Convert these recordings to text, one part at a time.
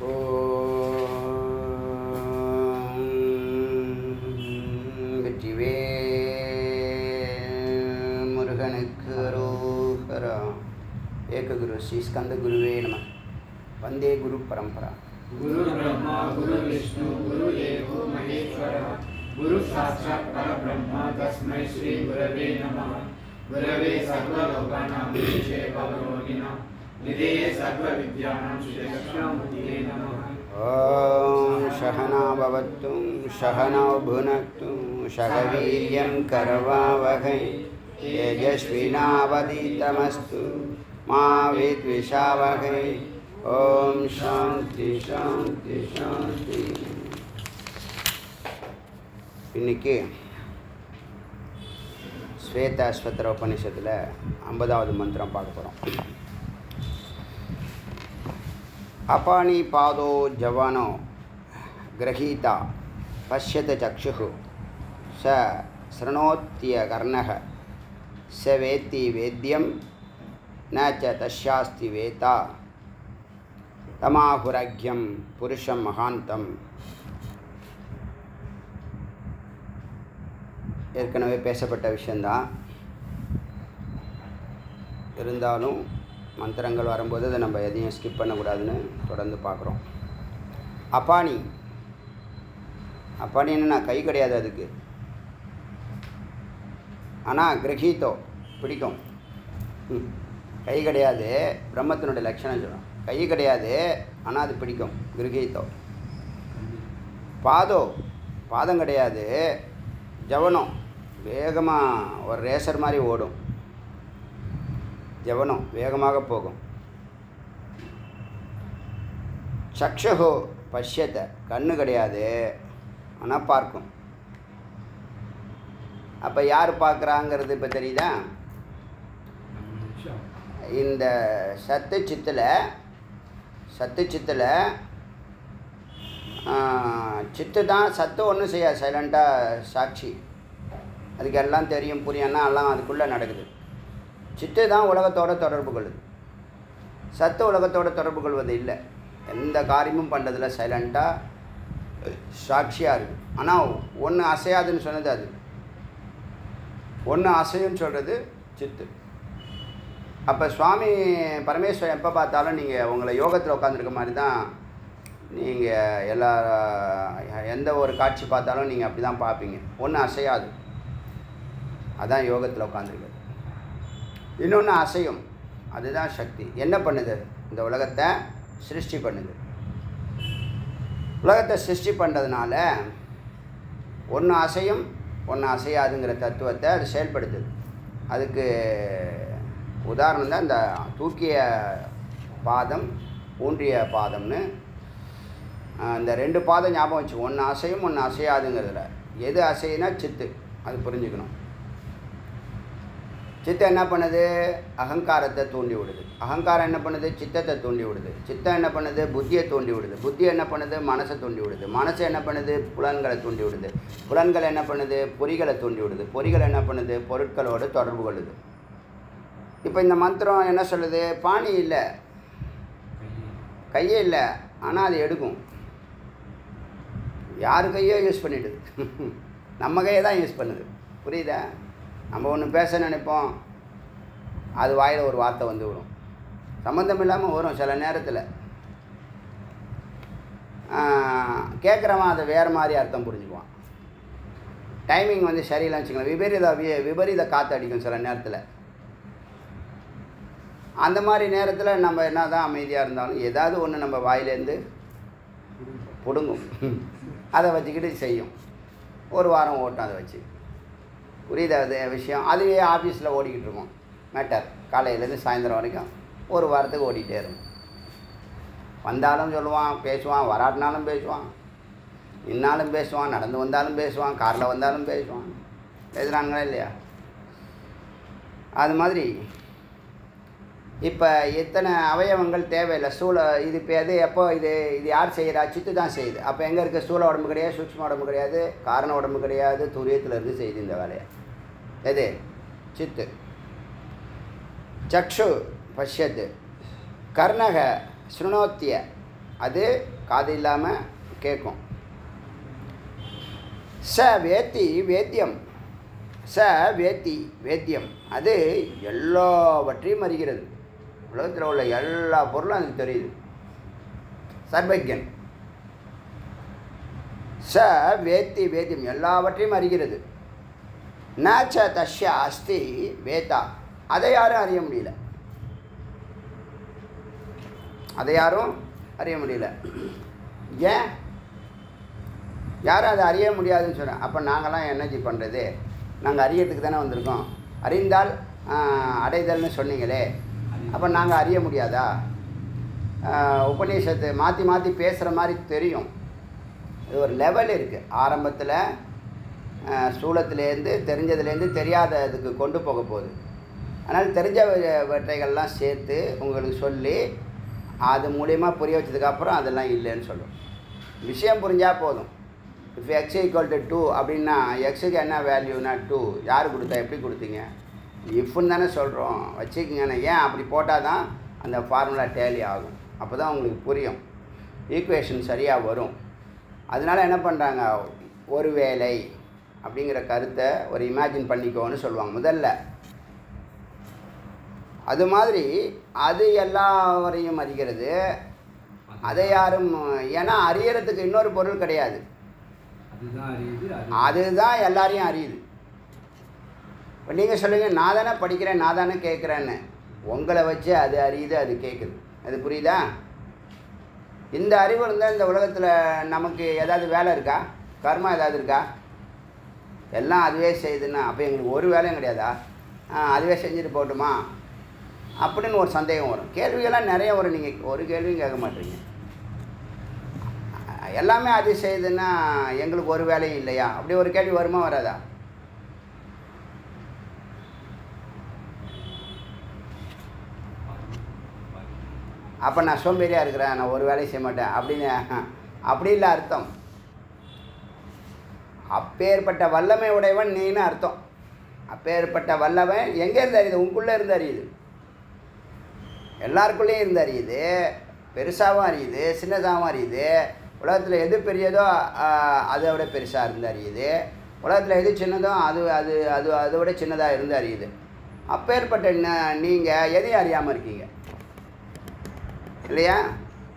एक गुरु श्री स्कंद गुरुवे नमः। वंदे गुरु परंपरा। गुरु ब्रह्मा गुरु विष्णु गुरु देवो महेश्वरः गुरु साक्षात् परब्रह्म तस्मै श्री गुरवे नमः। गुरवे सर्वलोकानां विषये भवरोगिणां निधये सर्वविद्यानां श्रीदक्षिणामूर्तये नमः। ओम सहना भवतु सहनौ भुनक्तु सह वीर्यं करवावहै तेजस्विनावधीतमस्तु मा विद्विषावहै। ओम शांति शांति शांति। இன்னைக்கு ஸ்வேதாஸ்வதர உபனிஷத்தில் 50வது மந்திரம் பார்க்க போகிறோம். அபானி பாதோ ஜவானோ கிரகீதா பஷ்யத சக்ஷுः ச ஸ்ருணோத்ய கர்ணः ச வேத்தி வேத்யம் ந ச தஸ்யாஸ்தி வேதா தமாஹுரக்யம் புருஷம் மகாந்தம். ஏற்கனவே பேசப்பட்ட விஷயந்தான், இருந்தாலும் மந்திரங்கள் வரும்போது அதை நம்ம எதையும் ஸ்கிப் பண்ணக்கூடாதுன்னு தொடர்ந்து பார்க்குறோம். அப்பானி அப்பானின்னு கை கிடையாது அதுக்கு, ஆனால் கிரகீத்தோ பிடிக்கும். கை கிடையாது, பிரம்மத்தினுடைய லட்சணம் சொல்லணும். கை கிடையாது, ஆனால் அது பிடிக்கும். கிரகீத்தோ. பாதம் கிடையாது, ஜவனம் வேகமாக ஒரு ரேசர் மாதிரி ஓடும். ஜவனம் வேகமாக போகும். சக்ஷுஹோ பஷ்யத்த கண்ணு கிடையாது, ஆனால் பார்க்கும். அப்போ யார் பார்க்குறாங்கிறது இப்போ தெரியுதா? இந்த சத்து சித்தில் சித்து தான். சத்து ஒன்றும் செய்யாது, சைலண்ட்டாக சாட்சி. அதுக்கு எல்லாம் தெரியும் புரியன்னா எல்லாம் அதுக்குள்ளே நடக்குது. சித்து தான் உலகத்தோடு தொடர்பு கொள்ளுது. சத்து உலகத்தோடு தொடர்பு கொள்வது இல்லை. எந்த காரியமும் பண்ணுறதில்ல, சைலண்ட்டாக சாட்சியாக இருக்குது. ஆனால் ஒன்று அசையாதுன்னு சொன்னது அது, ஒன்று அசையுன்னு சொல்கிறது சித்து. அப்போ சுவாமி பரமேஸ்வரன் எப்போ பார்த்தாலும் நீங்கள் உங்களை யோகத்தில் உட்காந்துருக்க மாதிரி தான். நீங்கள் எந்த ஒரு காட்சி பார்த்தாலும் நீங்கள் அப்படி தான் பார்ப்பீங்க. ஒன்று அசையாது, அதான் யோகத்தில் உட்காந்துருக்கு. இன்னொன்று அசையும், அதுதான் சக்தி. என்ன பண்ணுது? இந்த உலகத்தை சிருஷ்டி பண்ணுது. உலகத்தை சிருஷ்டி பண்ணுறதுனால ஒன்று அசையும் ஒன்று அசையாதுங்கிற தத்துவத்தை அது செயல்படுத்துது. அதுக்கு உதாரணம் தான் இந்த தூக்கிய பாதம் ஊன்றிய பாதம்னு. இந்த ரெண்டு பாதம் ஞாபகம் வச்சு, ஒன்று அசையும் ஒன்று அசையாதுங்கிறதுல எது அசைனா சித்து, அது புரிஞ்சுக்கணும். சித்தம் என்ன பண்ணுது? அகங்காரத்தை தூண்டி விடுது. அகங்காரம் என்ன பண்ணுது? சித்தத்தை தூண்டி விடுது. சித்தம் என்ன பண்ணுது? புத்தியை தூண்டி விடுது. புத்தி என்ன பண்ணுது? மனசை தூண்டி விடுது. மனசு என்ன பண்ணுது? புலன்களை தூண்டி விடுது. புலன்கள் என்ன பண்ணுது? பொறிகளை தூண்டி விடுது. பொறிகள் என்ன பண்ணுது? பொருட்களோடு தொடர்பு கொள்ளுது. இப்போ இந்த மந்திரம் என்ன சொல்லுது? பாணி இல்லை, கையே இல்லை, ஆனால் அது எடுக்கும். யார் கையோ யூஸ் பண்ணிவிடுது, நம்ம கையை தான் யூஸ் பண்ணுது. புரியுதா? நம்ம ஒன்று பேச நினைப்போம், அது வாயில் ஒரு வார்த்தை வந்து விடும், சம்மந்தம் இல்லாமல் வரும். சில நேரத்தில் கேட்குறவன் அதை வேறு மாதிரி அர்த்தம் புரிஞ்சுக்குவான். டைமிங் வந்து சரியில்லைன்னு வச்சுக்கலாம். விபரீத காற்று அடிக்கும் சில நேரத்தில். அந்த மாதிரி நேரத்தில் நம்ம என்ன தான் அமைதியாக இருந்தாலும் ஏதாவது ஒன்று நம்ம வாயிலேருந்து பிடுங்கும். அதை வச்சுக்கிட்டு செய்யும். ஒரு வாரம் ஓட்டும் அதை வச்சு. புரியுது அது விஷயம்? அதுவே ஆஃபீஸில் ஓடிக்கிட்டு இருக்கோம் மேட்டர். காலையிலேருந்து சாயந்தரம் வரைக்கும் ஒரு வாரத்துக்கு ஓடிக்கிட்டே இருக்கும். வந்தாலும் சொல்லுவான், பேசுவான், வராட்டினாலும் பேசுவான், நின்னாலும் பேசுவான், நடந்து வந்தாலும் பேசுவான், காரில் வந்தாலும் பேசுவான். பேசுகிறாங்களா இல்லையா? அது மாதிரி இப்போ எத்தனை அவயவங்கள் தேவையில்லை. இது இப்போ எப்போ இது யார் செய்கிறா? சித்து தான் செய்யுது. அப்போ எங்கே இருக்குது? ஸ்தூல உடம்பு கிடையாது, சூக்ஷ்ம உடம்பு கிடையாது, காரண உடம்பு கிடையாது, துரியத்தில் இருந்து செய்யுது இந்த வேலையை. எது? சித்து. சக்ஷு பஷ்யத்து, கர்ணக ஸ்ருணோத்திய அது காது இல்லாமல் கேட்கும். ச வேத்தி வேத்தியம், ச வேத்தி வேத்தியம், அது எல்லாவற்றையும் அறிகிறது. உலகத்தில் உள்ள எல்லா பொருளும் அதுக்கு தெரியுது. சர்வஜன். ச வேத்தி வேத்தியம், எல்லாவற்றையும் அறிகிறது. நச்ச தஸ்ய அஸ்தி வேதா, அதை யாரும் அறிய முடியல, அதை யாரும் அறிய முடியல. ஏன் யாரும் அதை அறிய முடியாதுன்னு சொன்னேன். அப்போ நாங்கள்லாம் என்னஜி பண்ணுறது? நாங்கள் அறியறதுக்கு தானே வந்திருக்கோம். அறிந்தால் அடைதல்னு சொன்னீங்களே, அப்போ நாங்கள் அறிய முடியாதா? உபநிஷத்து மாற்றி மாற்றி பேசுகிற மாதிரி தெரியும். இது ஒரு லெவல் இருக்குது. ஆரம்பத்தில் ஸ்தூலத்துலேருந்து தெரிஞ்சதுலேருந்து தெரியாததுக்கு கொண்டு போக போகுது. அதனால் தெரிஞ்சவற்றைகள்லாம் சேர்த்து உங்களுக்கு சொல்லி அது மூலிமா புரிய வச்சதுக்கப்புறம் அதெல்லாம் இல்லைன்னு சொல்லும். விஷயம் புரிஞ்சால் போதும். இஃப் எக்ஸ் ஈக்குவல் டு 2 அப்படின்னா எக்ஸுக்கு என்ன வேல்யூனா 2. யார் கொடுத்தா, எப்படி கொடுத்தீங்க? இஃப்னு தானே சொல்கிறோம், வச்சுக்கிங்கண்ணே. ஏன் அப்படி போட்டால் தான் அந்த ஃபார்முலா டேலி ஆகும். அப்போ தான் உங்களுக்கு புரியும், ஈக்குவேஷன் சரியாக வரும். அதனால் என்ன பண்ணுறாங்க, ஒரு வேளை அப்படிங்கிற கருத்தை ஒரு இமேஜின் பண்ணிக்கோன்னு சொல்லுவாங்க முதல்ல. அது மாதிரி அது எல்லாவரையும் அறிகிறது. அதை யாரும், ஏன்னா அறியறதுக்கு இன்னொரு பொருள் கிடையாது, அதுதான் எல்லாரையும் அறியுது. இப்போ நீங்கள் சொல்லுங்கள், நான் தானே படிக்கிறேன், நான் தானே கேட்குறேன்னு. உங்களை வச்சு அது அறியுது, அது கேட்குது. அது புரியுதா? இந்த அறிவு இருந்தால் இந்த உலகத்தில் நமக்கு ஏதாவது வேலை இருக்கா? கர்மா ஏதாவது இருக்கா? எல்லாம் அதுவே செய்யுதுன்னா அப்போ எங்களுக்கு ஒரு வேலையும் கிடையாதா? அதுவே செஞ்சுட்டு போகட்டுமா அப்படின்னு ஒரு சந்தேகம் வரும். கேள்விகள்லாம் நிறைய வரும். நீங்கள் ஒரு கேள்வியும் கேட்க மாட்டீங்க. எல்லாமே அது செய்யுதுன்னா எங்களுக்கு ஒரு வேலையும் இல்லையா? அப்படி ஒரு கேள்வி வருமா, வராதா? அப்போ நான் சோம்பேறியாக இருக்கிறேன், நான் ஒரு வேலையும் செய்ய மாட்டேன் அப்படின்னு அப்படி இல்லை அர்த்தம். அப்பேற்பட்ட வல்லமை உடையவன் நீன்னு அர்த்தம். அப்பேற்பட்ட வல்லவன் எங்கேருந்து அறியுது? உங்களுக்குள்ளே இருந்து அறியுது. எல்லாருக்குள்ளேயும் இருந்து அறியுது. பெருசாகவும் அறியுது, சின்னதாகவும் அறியுது. உலகத்தில் எது பெரியதோ அதை விட பெருசாக இருந்து அறியுது. உலகத்தில் எது சின்னதோ அது அது அது அதை விட சின்னதாக இருந்து அறியுது. அப்பேற்பட்ட நீங்கள் எதையும் அறியாமல் இருக்கீங்க இல்லையா?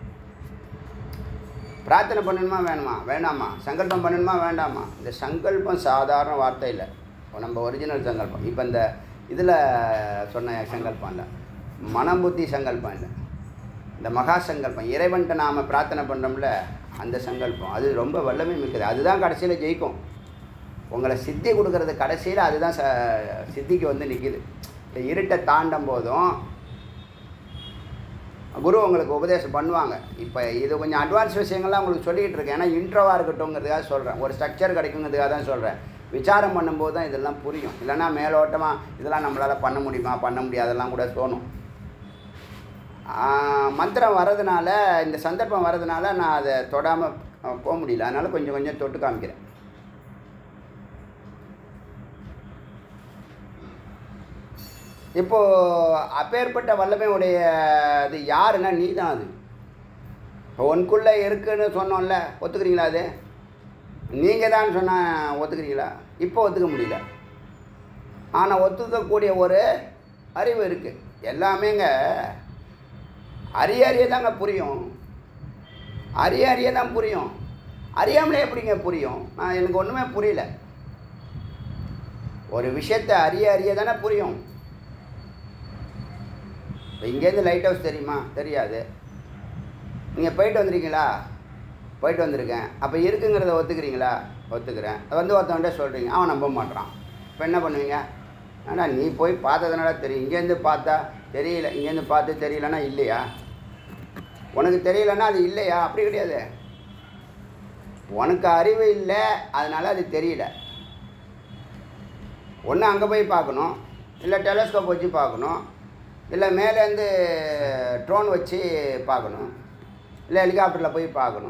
பிரார்த்தனை பண்ணணுமா வேணுமா? வேண்டாமா? சங்கல்பம் பண்ணணுமா வேண்டாமா? இந்த சங்கல்பம் சாதாரண வார்த்தை இல்லை, நம்ம ஒரிஜினல் சங்கல்பம். இப்போ இந்த இதில் சொன்ன சங்கல்பம் இல்லை, மனம் புத்தி சங்கல்பம் இல்லை, இந்த மகா சங்கல்பம், இறைவன்கிட்ட நாம் பிரார்த்தனை பண்ணுறோம்ல அந்த சங்கல்பம், அது ரொம்ப வல்லமை மிக்கது. அதுதான் கடைசியில் ஜெயிக்கும். உங்களை சித்தி கொடுக்கறது கடைசியில் அதுதான் சித்திக்கு வந்து நிற்கிது. இந்த இருட்டை தாண்டும் போதும் குரு உங்களுக்கு உபதேசம் பண்ணுவாங்க. இப்போ இது கொஞ்சம் அட்வான்ஸ் விஷயங்கள்லாம் உங்களுக்கு சொல்லிகிட்டு இருக்கேன். ஏன்னா இன்ட்ரோவாக இருக்கட்டும்ங்கிறதுக்காக சொல்கிறேன், ஒரு ஸ்ட்ரக்சர் கிடைக்குங்கிறதுக்காக தான் சொல்கிறேன். விசாரம் பண்ணும்போது தான் இதெல்லாம் புரியும். இல்லைன்னா மேலோட்டமாக இதெல்லாம் நம்மளால் பண்ண முடியுமா, பண்ண முடியாதெல்லாம் கூட தோணும். மந்திரம் வர்றதுனால, இந்த சந்தர்ப்பம் வர்றதுனால நான் அதை தொடாமல் போக முடியல. அதனால் கொஞ்சம் கொஞ்சம் தொட்டு காமிக்கிறேன். இப்போது அப்பேற்பட்ட வல்லமை உடைய அது யாருன்னா நீ தான். அது உனக்குள்ளே இருக்குன்னு சொன்னோம்ல, ஒத்துக்கிறீங்களா? அது நீங்கள் தான் சொன்னால் ஒத்துக்கிறீங்களா? இப்போ ஒத்துக்க முடியல. ஆனால் ஒத்துக்கக்கூடிய ஒரு அறிவு இருக்குது. எல்லாமேங்க அறிய தாங்க புரியும். அறிய தான் புரியும். அறியாமலே எப்படிங்க புரியும்? எனக்கு ஒன்றுமே புரியல. ஒரு விஷயத்தை அறிய தானே புரியும். இப்போ இங்கேருந்து லைட் ஹவுஸ் தெரியுமா? தெரியாது. நீங்கள் போயிட்டு வந்துருக்கீங்களா? போயிட்டு வந்திருக்கேன். அப்போ இருக்குங்கிறத ஒத்துக்கிறீங்களா? ஒத்துக்கிறேன். வந்து ஒருத்தவன்கிட்ட சொல்கிறீங்க, அவன் நம்ப மாட்டான். இப்போ என்ன பண்ணுவீங்க? ஆனால் நீ போய் பார்த்ததுனால தெரியும். இங்கேருந்து பார்த்தா தெரியல, இங்கேருந்து பார்த்து தெரியலன்னா இல்லையா? உனக்கு தெரியலன்னா அது இல்லையா? அப்படி கிடையாது. உனக்கு அறிவு இல்லை, அதனால் அது தெரியல. ஒன்று அங்கே போய் பார்க்கணும், இல்லை டெலஸ்கோப் வச்சு பார்க்கணும், இல்லை மேலேருந்து ட்ரோன் வச்சு பார்க்கணும், இல்லை ஹெலிகாப்டரில் போய் பார்க்கணும்.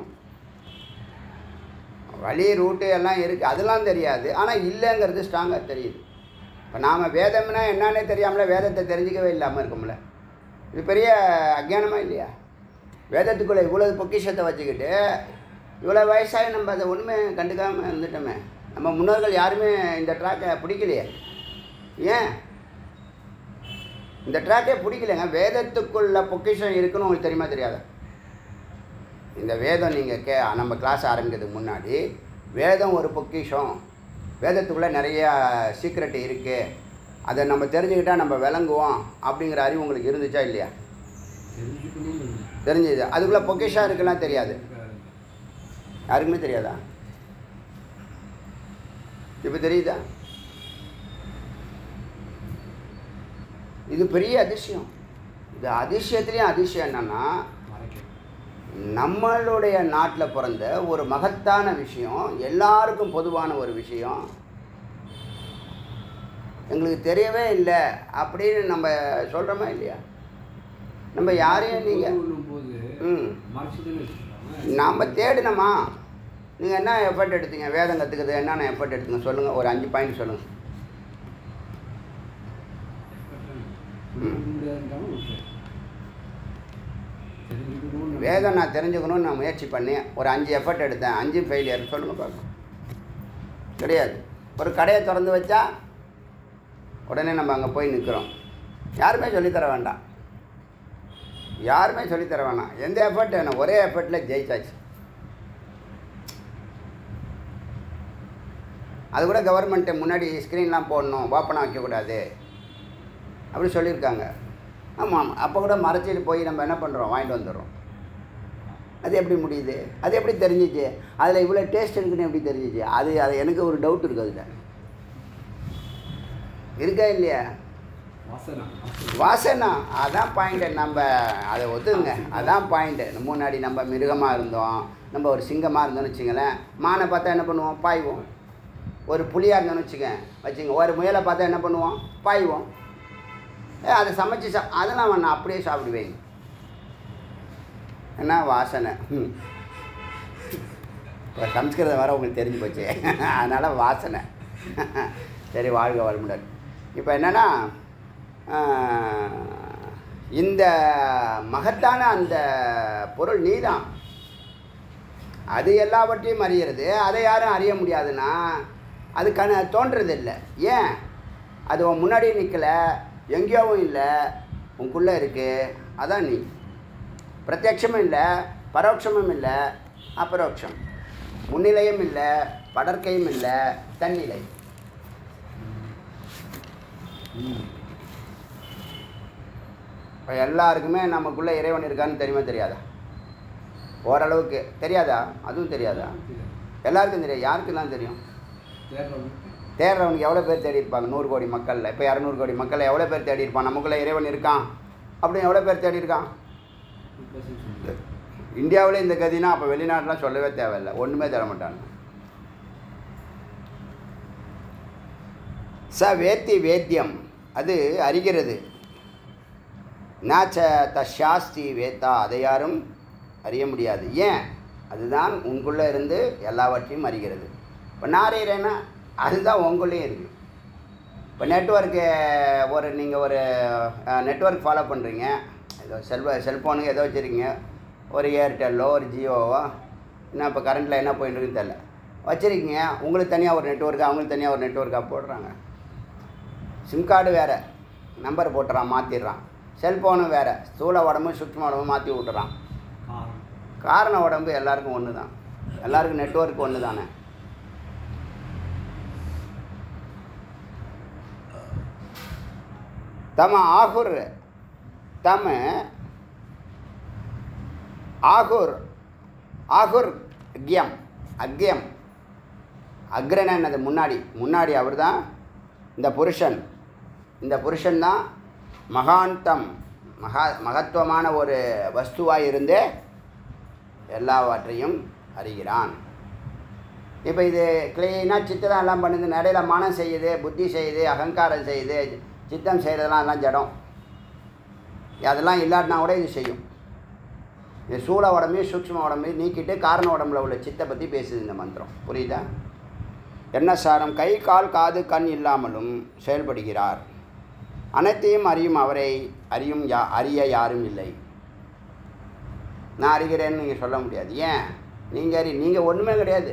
வழி ரூட்டு எல்லாம் இருக்குது, அதெல்லாம் தெரியாது. ஆனால் இல்லைங்கிறது ஸ்ட்ராங்காக தெரியுது. இப்போ நாம் வேதம்னா என்னன்னே தெரியாமல வேதத்தை தெரிஞ்சிக்கவே இல்லாமல் இருக்கோம்ல. இது பெரிய அஜ்ஞானமாக இல்லையா? வேதத்துக்குள்ளே இவ்வளோ பொக்கிஷத்தை வச்சுக்கிட்டு இவ்வளோ வயசாகி நம்ம அதை ஒன்றுமே கண்டுக்காமல் இருந்துட்டோமே. நம்ம முன்னோர்கள் யாருமே இந்த ட்ராக்கை பிடிக்கலையே. ஏன் இந்த ட்ராக்கே பிடிக்கலைங்க? வேதத்துக்குள்ள பொக்கிஷம் இருக்குன்னு உங்களுக்கு தெரியுமா தெரியாதா? இந்த வேதம் நீங்கள் நம்ம கிளாஸ் ஆரம்பிக்கிறதுக்கு முன்னாடி வேதம் ஒரு பொக்கிஷம், வேதத்துக்குள்ளே நிறையா சீக்ரெட் இருக்குது, அதை நம்ம தெரிஞ்சுக்கிட்டால் நம்ம விளங்குவோம் அப்படிங்கிற அறிவு உங்களுக்கு இருந்துச்சா இல்லையா? தெரிஞ்சது. அதுக்குள்ளே பொக்கிஷம் இருக்குலாம் தெரியாது, யாருக்குமே தெரியாதா? இப்போ தெரியுதா? இது பெரிய அதிசயம். இது அதிசயத்துலேயும் அதிசயம் என்னென்னா, நம்மளுடைய நாட்டில் பிறந்த ஒரு மகத்தான விஷயம், எல்லாருக்கும் பொதுவான ஒரு விஷயம், எங்களுக்கு தெரியவே இல்லை அப்படின்னு நம்ம சொல்கிறோமா இல்லையா? நம்ம யாரையும் நீங்கள் நம்ம தேடினோமா? நீங்கள் என்ன எஃபர்ட் எடுத்தீங்க வேதம் கற்றுக்கிறது? என்னென்ன எஃபர்ட் எடுத்துங்க சொல்லுங்கள், ஒரு 5 பாயிண்ட் சொல்லுங்கள். வேதம் நான் தெரிஞ்சுக்கணும்னு நான் முயற்சி பண்ணேன், ஒரு 5 எஃபர்ட் எடுத்தேன், 5 ஃபெயிலியர். சொல்லுங்கள் பார்க்கலாம். கிடையாது. ஒரு கடையை திறந்து வச்சா உடனே நம்ம அங்கே போய் நிற்கிறோம். யாருமே சொல்லித்தர வேண்டாம், யாருமே சொல்லித்தர வேணாம். எந்த எஃபர்ட் வேணும், ஒரே எஃபர்ட்டில் ஜெயிச்சாச்சு. அது கூட கவர்மெண்ட்டு முன்னாடி ஸ்க்ரீன்லாம் போடணும், ஓப்பனாக வைக்கக்கூடாது அப்படி சொல்லியிருக்காங்க. ஆமாம், அப்போ கூட மறைச்சிட்டு போய் நம்ம என்ன பண்ணுறோம், வாங்கிட்டு வந்துடுறோம். அது எப்படி முடியுது? அது எப்படி தெரிஞ்சிச்சு? அதில் இவ்வளோ டேஸ்ட் இருக்குன்னு எப்படி தெரிஞ்சிச்சு? அது எனக்கு ஒரு டவுட் இருக்குது. அதில் இருக்கா இல்லையா? வாசனா, அதான் பாயிண்ட்டு. நம்ம அதை ஒத்துங்க, அதான் பாயிண்ட்டு. முன்னாடி நம்ம மிருகமாக இருந்தோம், நம்ம ஒரு சிங்கமாக இருந்தோம்னு வச்சுங்களேன், மானை பார்த்தா என்ன பண்ணுவோம், பாய்வோம். ஒரு புலியாக இருந்தோம்னு வச்சுங்க, ஒரு முயலை பார்த்தா என்ன பண்ணுவோம், பாய்வோம். அதை சமைச்சு அதெல்லாம் வேணாம், அப்படியே சாப்பிடுவேங்க. என்ன வாசனை? இப்போ சம்ஸ்கிருதம் வர உங்களுக்கு தெரிஞ்சு போச்சு, அதனால் வாசனை. சரி, வாழ்க வளமுடன். இப்போ என்னென்னா, இந்த மகத்தான அந்த பொருள் நீதான், அது எல்லாவற்றையும் அறிகிறது. அதை யாரும் அறிய முடியாதுன்னா அது தோன்றதில்லை. ஏன்? அது உன் முன்னாடியே நிற்கலை, எங்கேயோவும் இல்லை, உனக்குள்ளே இருக்குது. அதான் நீ. பிரத்யட்சமும் இல்லை, பரோட்சமும் இல்லை, அபரோட்சம். முன்னிலையும் இல்லை, படற்கையும் இல்லை, தன்னிலை. இப்போ எல்லாருக்குமே நமக்குள்ளே இறைவன் இருக்கான்னு தெரியுமா தெரியாதா? ஓரளவுக்கு தெரியாதா? அதுவும் தெரியாதா? எல்லாருக்கும் தெரியாது. யாருக்குலாம் தெரியும்? தேடுறவனுக்கு எவ்வளோ பேர் தேடி இருப்பாங்க? 100 கோடி மக்களில். இப்போ 200 கோடி மக்களில் எவ்வளோ பேர் தேடி இருப்பான் நமக்குள்ளே இறைவன் இருக்கான் அப்படின்னு? எவ்வளோ பேர் தேடி இருக்கான்? இந்தியாவிலே இந்த கதினா அப்போ வெளிநாட்டெலாம் சொல்லவே தேவையில்லை, ஒன்றுமே தேட மாட்டாங்க. ச வேத்தி வேத்தியம், அது அறிகிறது. நாச்ச தஷாஸ்தி வேத்தா, அதை யாரும் அறிய முடியாது. ஏன்? அதுதான் உங்களுக்குள்ளே இருந்து எல்லாவற்றையும் அறிகிறது. இப்போ நான் அறிகிறேன்னா அதுதான் உங்களையும் இருக்குது. இப்போ நெட்ஒர்க்கு நீங்கள் ஒரு நெட்ஒர்க் ஃபாலோ பண்ணுறீங்க, ஏதோ செல்ஃபோனுக்கு ஏதோ வச்சுருக்கீங்க, ஒரு ஏர்டெல்லோ ஒரு ஜியோவோ, இன்னும் இப்போ கரண்ட்டில் என்ன போயிட்டுருக்குன்னு தெரில, வச்சுருக்கீங்க. உங்களுக்கு தனியாக ஒரு நெட்ஒர்க்கு, அவங்களுக்கு தனியாக ஒரு நெட்ஒர்க்காக போடுறாங்க. சிம் கார்டு வேறு, நம்பர் போட்டுறான், மாற்றிடுறான். செல்ஃபோனும் வேறு, ஸ்தூல உடம்பு சூக்ஷ்ம உடம்பு மாற்றி விட்டுறான். காரண உடம்பு எல்லாருக்கும் ஒன்று தான், எல்லாருக்கும் நெட்ஒர்க் ஒன்று தானே. தம ஆகுர், தம ஆகுர், ஆகுர் அக்யம், அக்யம் அக்ரன் என்னது? முன்னாடி அவர் தான் இந்த புருஷன். இந்த புருஷன் தான் மகாந்தம், மகத்துவமான ஒரு வஸ்துவாக இருந்து எல்லாவற்றையும் அறிகிறான். இப்போ இது கிளீனாக சித்தை தான் எல்லாம் பண்ணுது. நடையில மனம் செய்யுது, புத்தி செய்யுது, அகங்காரம் செய்யுது, சித்தம் செய்கிறதெல்லாம் எல்லாம் ஜடம். அதெல்லாம் இல்லாட்டினா கூட இது செய்யும். இது சூழ உடம்பையும் சூக்ஷ்ம உடம்பையும் நீக்கிட்டு காரண உடம்புல உள்ள சித்தை பற்றி பேசுது இந்த மந்திரம். புரியுதா? என்ன சாரம்? கை கால் காது கண் இல்லாமலும் செயல்படுகிறார். அனைத்தையும் அறியும் அவரை அறிய யாரும் இல்லை. நான் அறிகிறேன்னு நீங்கள் சொல்ல முடியாது. ஏன்? நீங்கள் ஒன்றுமே கிடையாது.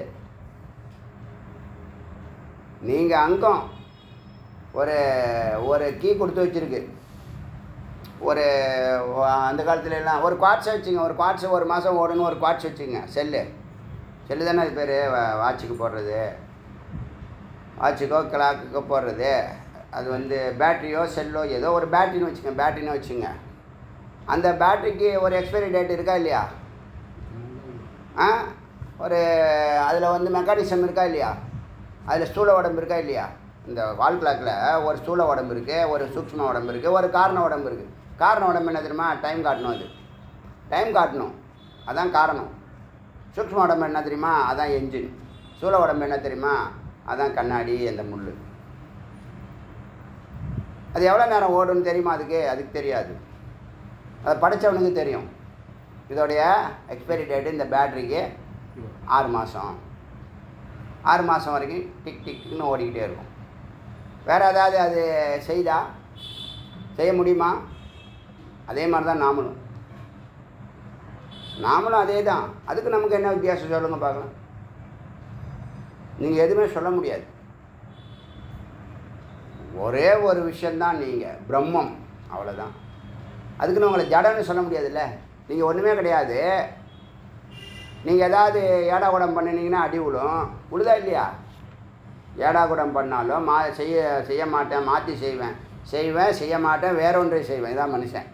நீங்கள் அங்கம் ஒரு ஒரு கீ கொடுத்து வச்சுருக்கு. ஒரு அந்த காலத்துல எல்லாம் ஒரு குவாட்ஸ் வச்சுங்க, ஒரு குவாட்ஸ் ஒரு மாதம் ஓடணும், ஒரு குவாட்ஸ் வச்சுங்க. செல்லு தானே அது பேர். வாட்சுக்கு போடுறது, வாட்சுக்கோ கிளாக்குக்கோ போடுறது. அது வந்து பேட்ரியோ செல்லோ ஏதோ ஒரு பேட்டரின்னு வச்சுங்க. அந்த பேட்டரிக்கு ஒரு எக்ஸ்பைரி டேட் இருக்கா இல்லையா? ஒரு அதில் வந்து மெக்கானிசம் இருக்கா இல்லையா? அதில் ஸ்தூல உடம்பு இருக்கா இல்லையா? இந்த வால் கிளாக்கில் ஒரு ஸ்தூல உடம்பு இருக்குது, ஒரு சூக்ஷ்ம உடம்பு இருக்குது, ஒரு காரண உடம்பு இருக்குது. காரண உடம்பு என்ன தெரியுமா? டைம் காட்டணும். அது டைம் காட்டணும், அதான் காரணம். சூக்ஷ்ம உடம்பு என்ன தெரியுமா? அதான் என்ஜின். ஸ்தூல உடம்பு என்ன தெரியுமா? அதான் கண்ணாடி, அந்த முள். அது எவ்வளோ நேரம் ஓடுன்னு தெரியுமா? அதுக்கு தெரியாது. அதை படித்தவனுக்கு தெரியும். இதோடைய எக்ஸ்பைரி டேட்டு இந்த பேட்டரிக்கு 6 மாதம். 6 மாதம் வரைக்கும் டிக் டிக்னு ஓடிக்கிட்டே இருக்கும். வேறு ஏதாவது அது செய்ய முடியுமா? அதே மாதிரி தான் நாமளும் அதே தான். அதுக்கு நமக்கு என்ன வித்தியாசம் சொல்லுங்கள் பார்க்கலாம். நீங்கள் எதுவுமே சொல்ல முடியாது. ஒரே ஒரு விஷயந்தான் நீங்கள், பிரம்மம், அவ்வளோதான். அதுக்குன்னு உங்களை ஜடன்னு சொல்ல முடியாதுல்ல. நீங்கள் ஒன்றுமே கிடையாது. நீங்கள் ஏதாவது ஏடாகுடம் பண்ணினீங்கன்னா அடி விழுதா இல்லையா? ஏடாகுடம் பண்ணாலும் செய்ய மாட்டேன், மாற்றி செய்ய மாட்டேன், வேற ஒன்றை செய்வேன். இதான் மனுஷன்.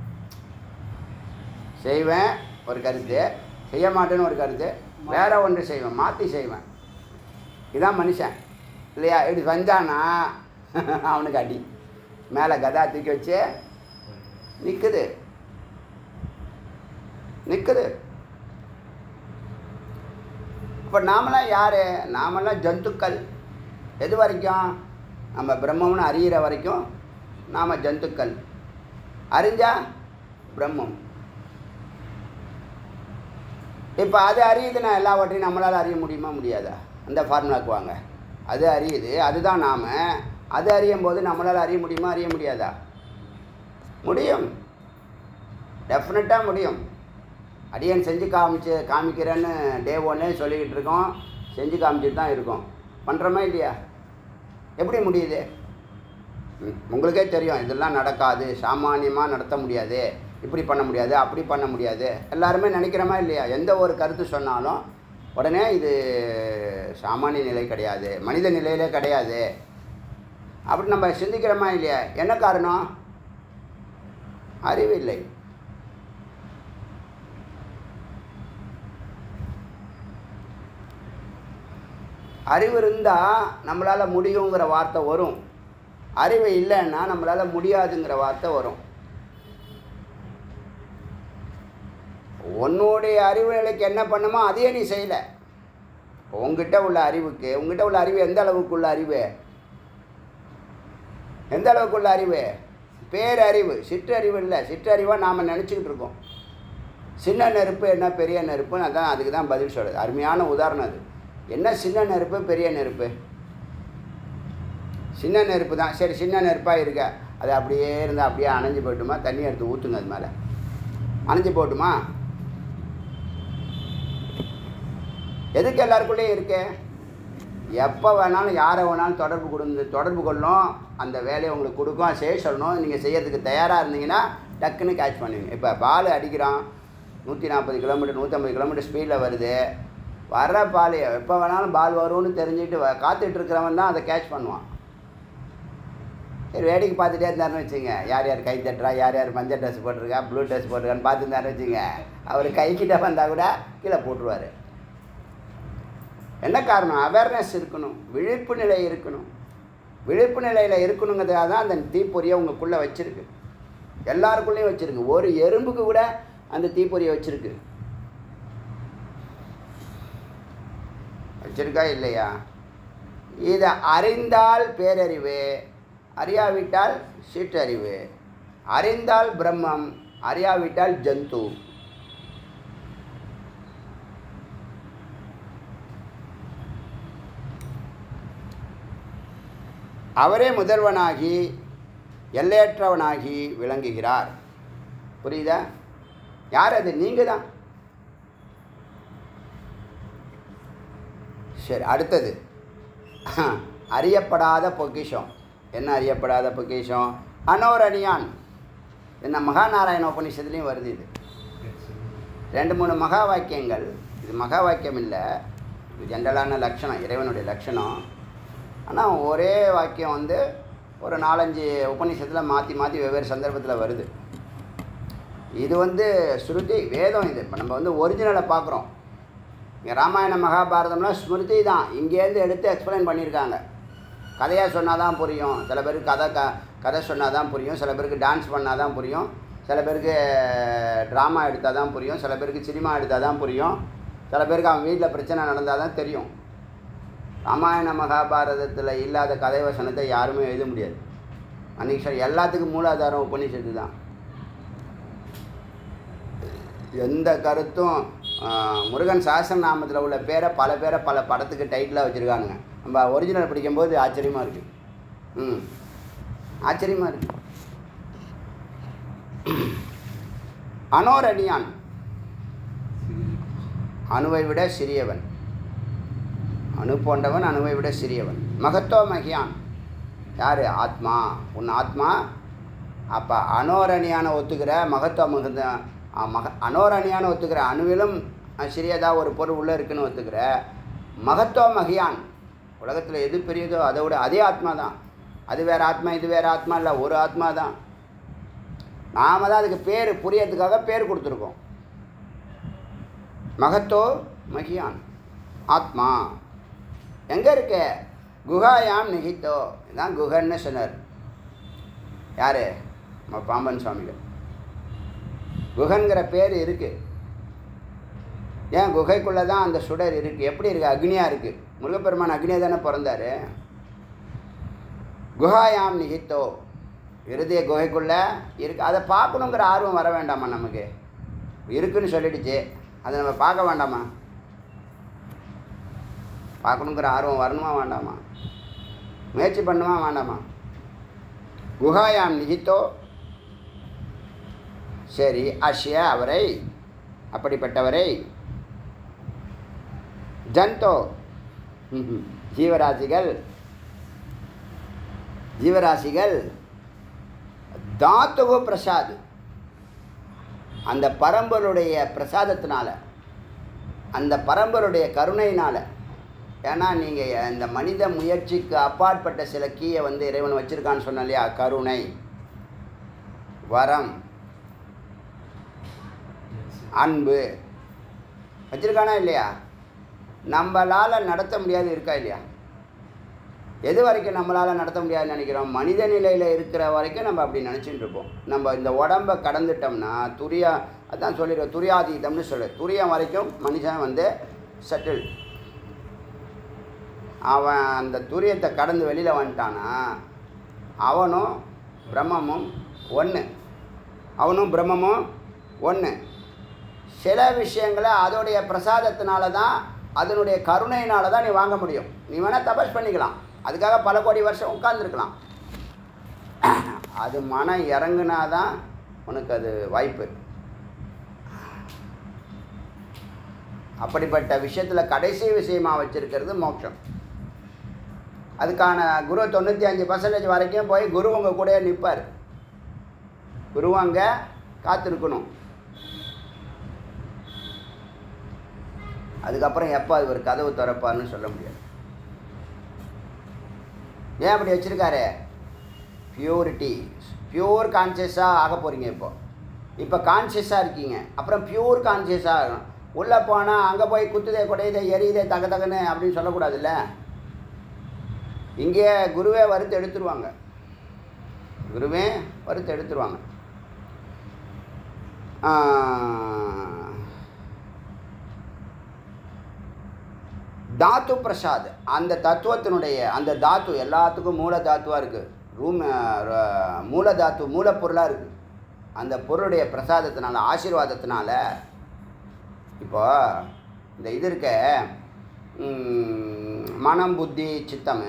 செய்வேன் ஒரு கருத்து, செய்ய மாட்டேன்னு ஒரு கருத்து, வேற ஒன்று செய்வேன், மாற்றி செய்வேன். இதான் மனுஷன் இல்லையா? இப்படி செஞ்சானா அவனுக்கு அடி. மேலே கதா தூக்கி வச்சு நிற்குது. இப்போ நாமெல்லாம் யார்? நாமெல்லாம் ஜந்துக்கள். எது வரைக்கும்? நம்ம பிரம்மம்னு அறிகிற வரைக்கும் நாம் ஜந்துக்கள். அறிஞ்சா பிரம்மம். இப்போ அது அறியுதுன்னா எல்லாவற்றையும் நம்மளால் அறிய முடியுமா? முடியாதா? அந்த ஃபார்முலாக்கு வாங்க. அது அறியுது, அதுதான் நாம். அது அறியும் போது நம்மளால் அறிய முடியுமா? அறிய முடியாதா? முடியும், டெஃபினட்டாக முடியும். அடியன் செஞ்சு காமிக்கிறேன்னு டே 1 சொல்லிக்கிட்டு இருக்கோம். செஞ்சு காமிச்சிட்டு தான் இருக்கோம். பண்ணுறோமா இல்லையா? எப்படி முடியுது? உங்களுக்கே தெரியும் இதெல்லாம் நடக்காது, சாமானியமாக நடத்த முடியாது, இப்படி பண்ண முடியாது, அப்படி பண்ண முடியாது. எல்லாருமே நினைக்கிறோமா இல்லையா? எந்த ஒரு கருத்து சொன்னாலும் உடனே இது சாமானிய நிலை கிடையாது, மனித நிலையிலே கிடையாது அப்படி நம்ம சிந்திக்கிறோமா இல்லையா? என்ன காரணம்? அறிவு இல்லை. அறிவு இருந்தால் நம்மளால் முடியுங்கிற வார்த்தை வரும். அறிவு இல்லைன்னா நம்மளால் முடியாதுங்கிற வார்த்தை வரும். உன்னுடைய அறிவு நிலைக்கு என்ன பண்ணுமோ அதையே நீ செய்யலை. உங்ககிட்ட உள்ள அறிவு எந்த அளவுக்குள்ள அறிவு? எந்த அளவுக்குள்ள அறிவு? பேரறிவு, சிற்றறிவு இல்லை. சிற்றறிவாக நாம் நினச்சிக்கிட்டு இருக்கோம். சின்ன நெருப்பு என்ன, பெரிய நெருப்புன்னு அதான் அதுக்கு தான் பதில் சொல்லுது. அருமையான உதாரணம் அது. என்ன சின்ன நெருப்பு, பெரிய நெருப்பு? சின்ன நெருப்பு தான். சரி, சின்ன நெருப்பாக இருக்க, அது அப்படியே இருந்தால் அப்படியே அணைஞ்சு போய்ட்டுமா? தண்ணி எடுத்து ஊற்றுங்க, அது மேலே அணைஞ்சு போட்டுமா? எதுக்கு எல்லாருக்குள்ளேயும் இருக்கு? எப்போ வேணாலும் யாரை வேணாலும் தொடர்பு கொள்ளும். அந்த வேலையை உங்களுக்கு கொடுக்கும், செய்ய சொல்லணும். நீங்கள் செய்யறதுக்கு தயாராக இருந்தீங்கன்னா டக்குன்னு கேட்ச் பண்ணுவீங்க. இப்போ பால் அடிக்கிறான், 140 கிலோமீட்டர் 150 கிலோமீட்டர் ஸ்பீடில் வருது. வர்ற பால் எப்போ வேணாலும் பால் வரும்னு தெரிஞ்சுக்கிட்டு காத்துட்ருக்கிறவன் தான் அதை கேட்ச் பண்ணுவான். சரி, வேடிக்கை பார்த்துட்டே இருந்தாருன்னு வச்சுங்க. யார் யார் கை தட்டுறா, யார் யார் மஞ்சள் ட்ரெஸ் போட்டிருக்கா, ப்ளூ ட்ரெஸ் போட்டிருக்கான்னு பார்த்துருந்தாருன்னு வச்சுங்க. அவர் கைக்கிட்ட வந்தால் கூட கீழே போட்டுருவார். என்ன காரணம்? அவேர்னஸ் இருக்கணும், விழிப்பு நிலை இருக்கணும். விழிப்பு நிலையில் இருக்கணுங்கிறதுக்காக தான் அந்த தீப்பொறியை உங்களுக்குள்ளே வச்சுருக்கு. எல்லாருக்குள்ளேயும் வச்சுருக்கு. ஒரு எறும்புக்கு கூட அந்த தீப்பொறியை வச்சுருக்கு. வச்சிருக்கா இல்லையா? இதை அறிந்தால் பேரறிவு, அறியாவிட்டால் சிற்றறிவு. அறிந்தால் பிரம்மம், அறியாவிட்டால் ஜந்து. அவரே முதல்வனாகி எல்லையற்றவனாகி விளங்குகிறார். புரியுதா? யார் அது? நீங்கள் தான். சரி, அடுத்தது அறியப்படாத பொக்கிஷம். என்ன அறியப்படாத பொக்கிஷம்? அனோரணியான். என்ன மகாநாராயண உபநிஷத்துலேயும் வருது. இது 2-3 மகா வாக்கியங்கள். இது மகா வாக்கியம் இல்லை, இது ஜென்ரலான லட்சணம், இறைவனுடைய லட்சணம். ஆனால் ஒரே வாக்கியம் வந்து ஒரு 4-5 உபநிஷத்தில் மாற்றி மாற்றி வெவ்வேறு சந்தர்ப்பத்தில் வருது. இது வந்து ஸ்ருதி, வேதம். இது இப்போ நம்ம வந்து ஒரிஜினலை பார்க்குறோம். இங்கே ராமாயண மகாபாரதம்னா ஸ்மிருதி தான், இங்கேருந்து எடுத்து எக்ஸ்பிளைன் பண்ணியிருக்காங்க. கதையாக சொன்னால் தான் புரியும், சில பேருக்கு கதை சொன்னால் தான் புரியும், சில பேருக்கு டான்ஸ் பண்ணால் தான் புரியும், சில பேருக்கு ட்ராமா எடுத்தால் தான் புரியும், சில பேருக்கு சினிமா எடுத்தால் தான் புரியும், சில பேருக்கு அவன் வீட்டில் பிரச்சனை நடந்தால் தான் தெரியும். ராமாயண மகாபாரதத்தில் இல்லாத கதை வசனத்தை யாருமே எழுத முடியாது. அன்னைக்கு எல்லாத்துக்கும் மூலாதாரம் உபநிஷத்து தான். எந்த கருத்தும் முருகன் சாஸ்திரநாமத்தில் உள்ள பேரை பல படத்துக்கு டைட்டிலாக வச்சுருக்கானுங்க. நம்ம ஒரிஜினல் படிக்கும்போது ஆச்சரியமாக இருக்குது. ஆச்சரியமாக இருக்குது. அனோரணியான், அணுவை விட சிறியவன். அணு போன்றவன், அணுவை விட சிறியவன். மகத்துவ மகியான், யார்? ஆத்மா. உன் ஆத்மா. அப்போ அனோரணியான ஒத்துக்கிற மகத்துவ அனோரணியான ஒத்துக்கிற, அணுவிலும் சிறியதாக ஒரு பொருள் உள்ளே இருக்குன்னு ஒத்துக்கிற மகத்துவ மகியான். உலகத்தில் எது பெரியதோ அதை விட அதே ஆத்மா தான். அது வேறு ஆத்மா, இது வேறு ஆத்மா இல்லை, ஒரு ஆத்மா தான். நாம் தான் அதுக்கு பேர் புரியறதுக்காக பேர் கொடுத்துருக்கோம். மகத்தோ மகியான், ஆத்மா எங்கே இருக்க? குஹாயாம் நிகித்தோ. இதுதான் குஹன்னு சொன்னார். யார்? நம்ம பாம்பன் சுவாமிகள். குஹன்கிற பேர் இருக்குது. ஏன்? குகைக்குள்ளே தான் அந்த சுடர் இருக்குது. எப்படி இருக்குது? அக்னியாக இருக்குது. முருகப்பெருமான் அக்னியாக தானே பிறந்தார். குஹாயாம் நிகித்தோ, இறுதிய குகைக்குள்ளே இருக்குது. அதை பார்க்கணுங்கிற ஆர்வம் வர வேண்டாமா நமக்கு? இருக்குன்னு சொல்லிடுச்சு, அதை நம்ம பார்க்க வேண்டாமா? பார்க்கணுங்கிற ஆர்வம் வரணுமா வேண்டாமா? முயற்சி பண்ணுமா வேண்டாமா? குஹாயாம் நிகித்தோ. சரி, அஷ்ய அவரை, அப்படிப்பட்டவரை, ஜந்தோ ஜீவராசிகள் தாத்துவ பிரசாத், அந்த பரம்பருடைய பிரசாதத்தினால, அந்த பரம்பருடைய கருணையினால். ஏன்னா நீங்கள் இந்த மனித முயற்சிக்கு அப்பாற்பட்ட சில கீயை வந்து இறைவன் வச்சுருக்கான்னு சொன்ன இல்லையா? கருணை, வரம், அன்பு வச்சுருக்கானா இல்லையா? நம்மளால் நடத்த முடியாது இருக்கா இல்லையா? எது வரைக்கும் நம்மளால் நடத்த முடியாதுன்னு நினைக்கிறோம்? மனித நிலையில் இருக்கிற வரைக்கும் நம்ம அப்படி நினச்சிட்டு இருப்போம். நம்ம இந்த உடம்பை கடந்துட்டோம்னா அதான் சொல்லிடுவோம், துரியாதீதம்னு சொல்லு. துரியம் வரைக்கும் மனுஷன் வந்து செட்டில். அவன் அந்த துரியத்தை கடந்து வெளியில் வந்துட்டானா அவனும் பிரம்மமும் ஒன்று. அவனும் பிரம்மமும் ஒன்று. சில விஷயங்களை அதோடைய பிரசாதத்தினால தான், அதனுடைய கருணையினால தான் நீ வாங்க முடியும். நீ வேணால் தபஸ் பண்ணிக்கலாம், அதுக்காக பல கோடி வருஷம் உட்கார்ந்துருக்கலாம். அது மனம் இறங்குனாதான் உனக்கு அது வாய்ப்பு. அப்படிப்பட்ட விஷயத்தில் கடைசி விஷயமாக வச்சுருக்கிறது மோட்சம். அதுக்கான குரு 95% வரைக்கும் போய் குரு உங்கள் கூட நிற்பார். குரு அங்கே காத்திருக்கணும். அதுக்கப்புறம் எப்போ அது ஒரு கதவு திறப்பார்னு சொல்ல முடியாது. ஏன் அப்படி வச்சுருக்காரு? பியூரிட்டி, பியூர் கான்சியஸாக ஆக போகிறீங்க. இப்போ கான்சியஸாக இருக்கீங்க, அப்புறம் பியூர் கான்சியஸாக ஆகணும். உள்ளே போனால் அங்கே போய் குத்துதே குடையுதே எரியுதே தகன்னு அப்படின்னு சொல்லக்கூடாதுல்ல. இங்கே குருவே வறுத்து எடுத்துருவாங்க. குருவே வறுத்து எடுத்துருவாங்க. தாத்து பிரசாத், அந்த தத்துவத்தினுடைய அந்த தாத்து எல்லாத்துக்கும் மூல தாத்துவாக இருக்குது. மூல தாத்து மூலப்பொருளாக இருக்குது. அந்த பொருளுடைய பிரசாதத்தினால, ஆசீர்வாதத்தினால இப்போ இந்த இது இருக்க மனம் புத்தி சித்தம்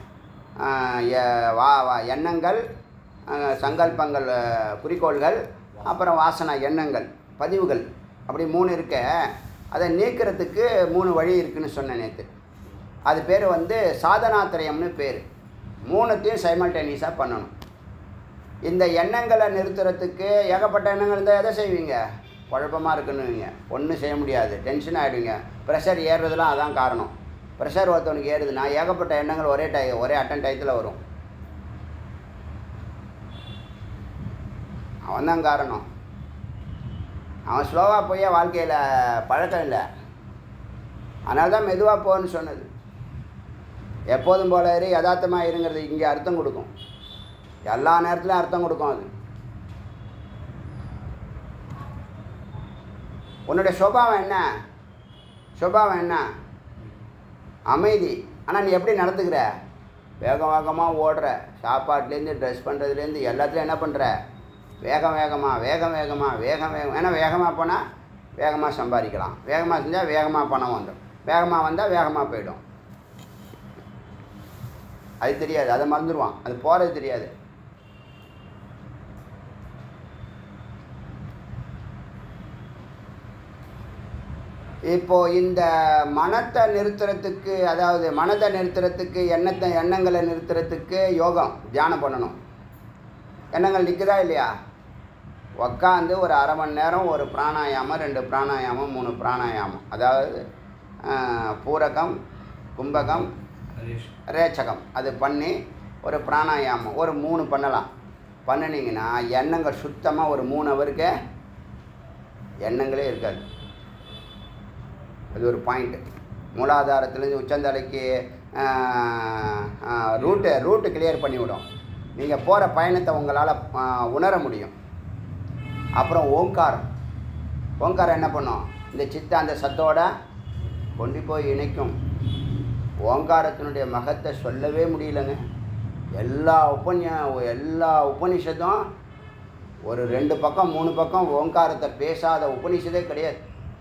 எண்ணங்கள் சங்கல்பங்கள் குறிக்கோள்கள் அப்புறம் வாசனை எண்ணங்கள் பதிவுகள் அப்படி 3 இருக்க. அதை நீக்கிறதுக்கு 3 வழி இருக்குதுன்னு சொன்னேன் நேற்று. அது பேர் வந்து சாதனாத்திரயம்னு பேர். 3த்தையும் சைமல்டேனியஸாக பண்ணணும். இந்த எண்ணங்களை நிறுத்துறதுக்கு ஏகப்பட்ட எண்ணங்கள் இருந்தால் எதை செய்வீங்க? குழப்பமாக இருக்குன்னுவீங்க, ஒன்றும் செய்ய முடியாது, டென்ஷன் ஆகிடுவீங்க. ப்ரெஷர் ஏறுறதுலாம் அதான் காரணம். ப்ரெஷர் ஒருத்தவனுக்கு ஏறுதுன்னா ஏகப்பட்ட எண்ணங்கள் ஒரே அட்டன் டயத்தில் வரும். அவன் தான் காரணம். அவன் ஸ்லோவாக போய் வாழ்க்கையில் பழக்கம் இல்லை. அதனால தான் மெதுவாக போன்னு சொன்னது. எப்போதும் போல இரு, யதார்த்தமாக இருங்கிறது இங்கே அர்த்தம் கொடுக்கும். எல்லா நேரத்துலையும் அர்த்தம் கொடுக்கும். அது உன்னுடைய சுபாவம் என்ன? சுபாவம் என்ன? அமைதி. ஆனால் நீ எப்படி நடந்துக்கிற? வேகமாக ஓடுற. சாப்பாட்லேருந்து ட்ரெஸ் பண்ணுறதுலேருந்து எல்லாத்துலேயும் என்ன பண்ணுற? வேகமாக. ஏன்னா வேகமாக போனால் வேகமாக சம்பாதிக்கலாம், வேகமாக செஞ்சால் வேகமாக பணம் வந்துடும், வேகமாக வந்தால் வேகமாக போயிடும். அது தெரியாது, அதை மறந்துடுவான். அது போகிறது தெரியாது. இப்போது இந்த மனத்தை நிறுத்துறதுக்கு, அதாவது மனதை நிறுத்துறதுக்கு, எண்ணங்களை நிறுத்துறதுக்கு யோகம் தியானம் பண்ணணும். எண்ணங்கள் நிற்குதா இல்லையா? உக்காந்து ஒரு அரை மணி நேரம் ஒரு பிராணாயாமம், 2 பிராணாயாமம், 3 பிராணாயாமம், அதாவது பூரகம், கும்பகம், ரேச்சகம், அது பண்ணி ஒரு பிராணாயாமம் ஒரு 3 பண்ணலாம். பண்ணினீங்கன்னா எண்ணங்கள் சுத்தமாக ஒரு 3 ஹவருக்கு எண்ணங்களே இருக்காது. அது ஒரு பாயிண்ட்டு. மூலாதாரத்துலேருந்து உச்சந்தலைக்கு ரூட்டு கிளியர் பண்ணிவிடும். நீங்கள் போகிற பயணத்தை உங்களால் உணர முடியும். அப்புறம் ஓங்காரம் என்ன பண்ணும்? இந்த சித்த அந்த சத்தோட கொண்டு போய் இணைக்கும். ஓங்காரத்தினுடைய மகத்தை சொல்லவே முடியலங்க. எல்லா உபனிஷத்தும் ஒரு 2 பக்கம் 3 பக்கம் ஓங்காரத்தை பேசாத உபனிஷதே கிடையாது.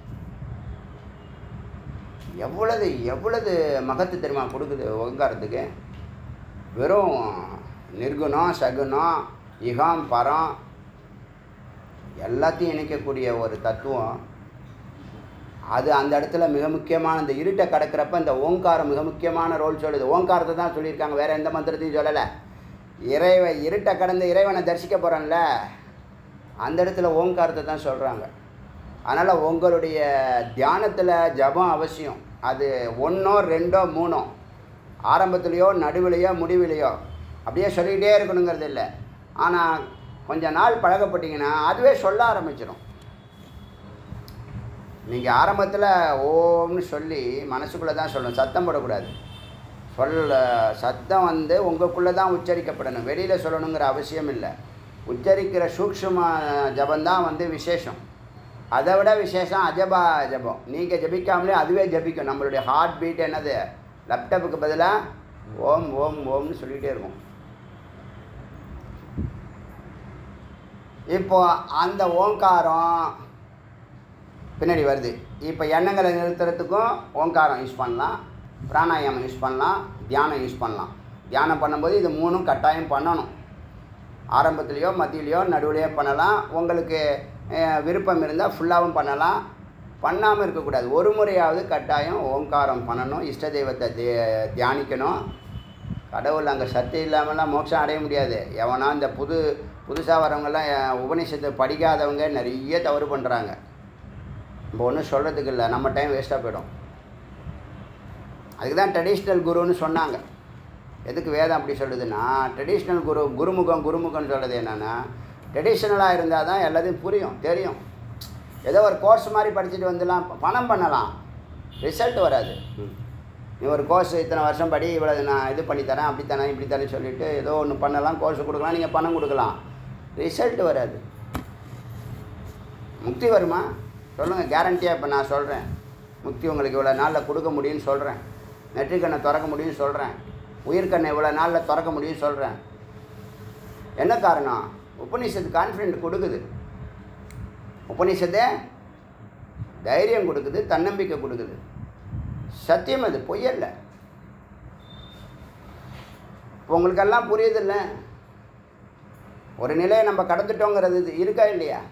எவ்வளவு மகத்து தெரியுமா கொடுக்குது ஓங்காரத்துக்கு? வெறும் நிர்குணம், சகுனம், இகம், பரம் எல்லாத்தையும் இணைக்கக்கூடிய ஒரு தத்துவம். அது அந்த இடத்துல மிக முக்கியமான, இந்த இருட்டை கடக்கிறப்ப இந்த ஓங்காரம் மிக முக்கியமான ரோல் சொல்லுது. ஓங்காரத்தை தான் சொல்லியிருக்காங்க, வேறு எந்த மந்திரத்தையும் சொல்லலை. இருட்டை கடந்த இறைவனை தரிசிக்க போகிறோம்ல, அந்த இடத்துல ஓங்காரத்தை தான் சொல்கிறாங்க. அதனால் உங்களுடைய தியானத்தில் ஜபம் அவசியம். அது 1, 2, 3 ஆரம்பத்துலேயோ நடுவிலையோ முடிவிலையோ அப்படியே சொல்லிக்கிட்டே இருக்கணுங்கிறது இல்லை. ஆனால் கொஞ்ச நாள் பழகப்பட்டீங்கன்னா அதுவே சொல்ல ஆரம்பிச்சிடும். நீங்கள் ஆரம்பத்தில் ஓம்னு சொல்லி மனசுக்குள்ளே தான் சொல்லணும், சத்தம் போடக்கூடாது. சத்தம் வந்து உங்களுக்குள்ளே தான் உச்சரிக்கப்படணும், வெளியில் சொல்லணுங்கிற அவசியம் இல்லை. உச்சரிக்கிற சூக்ஷ்ம ஜபந்தான் வந்து விசேஷம். அதை விட விசேஷம் ஜபம். நீங்கள் ஜபிக்காமலே அதுவே ஜபிக்கும். நம்மளுடைய ஹார்ட் பீட் என்னது? லேப்டாப்புக்கு பதிலாக ஓம் ஓம் ஓம்னு சொல்லிகிட்டே இருக்கும். இப்போது அந்த ஓங்காரம் பின்னாடி வருது. இப்போ எண்ணங்களை நிறுத்துறதுக்கும் ஓங்காரம் யூஸ் பண்ணலாம், பிராணாயாமம் யூஸ் பண்ணலாம், தியானம் யூஸ் பண்ணலாம். தியானம் பண்ணும்போது இது 3ம் கட்டாயம் பண்ணணும். ஆரம்பத்துலேயோ மத்தியிலையோ நடுவுலையோ பண்ணலாம். உங்களுக்கு விருப்பம் இருந்தால் ஃபுல்லாகவும் பண்ணலாம். பண்ணாமல் இருக்கக்கூடாது. ஒரு முறையாவது கட்டாயம் ஓங்காரம் பண்ணணும். இஷ்ட தெய்வத்தை தியானிக்கணும். கடவுள் அங்கே சக்தி இல்லாமலாம் மோட்சம் அடைய முடியாது. எவனா இந்த புதுசாக வரவங்கெல்லாம் உபநிஷத்தை படிக்காதவங்க நிறைய தவறு பண்ணுறாங்க. இப்போ ஒன்றும் சொல்கிறதுக்கு இல்லை, நம்ம டைம் வேஸ்ட்டாக போயிடும். அதுக்கு தான் ட்ரெடிஷ்னல் குருன்னு சொன்னாங்க. எதுக்கு வேதம் அப்படி சொல்லுதுன்னா, ட்ரெடிஷ்னல் குருமுகம்னு சொல்கிறது என்னென்னா, ட்ரெடிஷ்னலாக இருந்தால் தான் எல்லாத்தையும் புரியும், தெரியும். ஏதோ ஒரு கோர்ஸ் மாதிரி படிச்சுட்டு வந்துடலாம், பணம் பண்ணலாம், ரிசல்ட் வராது. நீ ஒரு கோர்ஸ் இத்தனை வருஷம் படி, இவ்வளோ நான் இது பண்ணித்தரேன், அப்படி தரேன், இப்படி தரேன் சொல்லிவிட்டு ஏதோ ஒன்று பண்ணலாம், கோர்ஸ் கொடுக்கலாம், நீங்கள் பணம் கொடுக்கலாம், ரிசல்ட் வராது. முக்தி வருமா சொல்லுங்கள்? கேரண்டியாக இப்போ நான் சொல்கிறேன், முக்தி உங்களுக்கு இவ்வளோ நாளில் கொடுக்க முடியும்னு சொல்கிறேன், நெற்றிக்கண்ணை திறக்க முடியும்னு சொல்கிறேன், உயிர்கண்ணை இவ்வளோ நாளில் திறக்க முடியும்னு சொல்கிறேன். என்ன காரணம்? உபநிஷத்து கான்ஃபிடென்ட் கொடுக்குது. உபநிஷத்தை தைரியம் கொடுக்குது, தன்னம்பிக்கை கொடுக்குது. சத்தியம், அது பொய்யல்ல. உங்களுக்கெல்லாம் புரியுதில்ல? ஒரு நிலையை நம்ம கடந்துட்டோங்கிறது இருக்கா இல்லையா?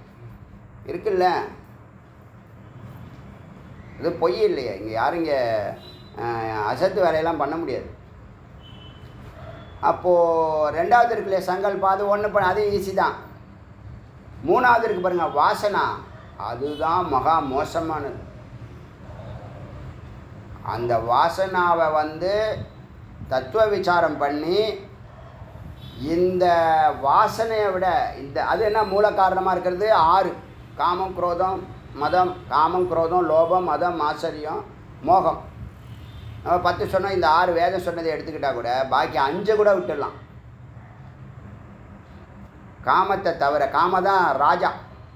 இருக்குல்ல? இது பொய் இல்லையா? இங்கே யாரும் இங்கே அசத்து வேலையெல்லாம் பண்ண முடியாது. அப்போது ரெண்டாவது இருக்குல்லையே சங்கல்பம், அது ஒன்று பண்ண அது ஈஸி தான். மூணாவது இருக்குது பாருங்கள் வாசனா, அதுதான் மகா மோசமானது. அந்த வாசனாவை வந்து தத்துவ விசாரம் பண்ணி இந்த வாசனையை விட இந்த அது என்ன மூல காரணமாக இருக்கிறது? 6 காமம் குரோதம் மதம், காமம் குரோதம் லோபம் மதம் ஆச்சரியம் மோகம். நம்ம 10 சொன்னோம், இந்த 6 வேதம் சொன்னதை எடுத்துக்கிட்டால் கூட பாக்கி 5 கூட விட்டுடலாம். காமத்தை தவிர, காம தான் ராஜா,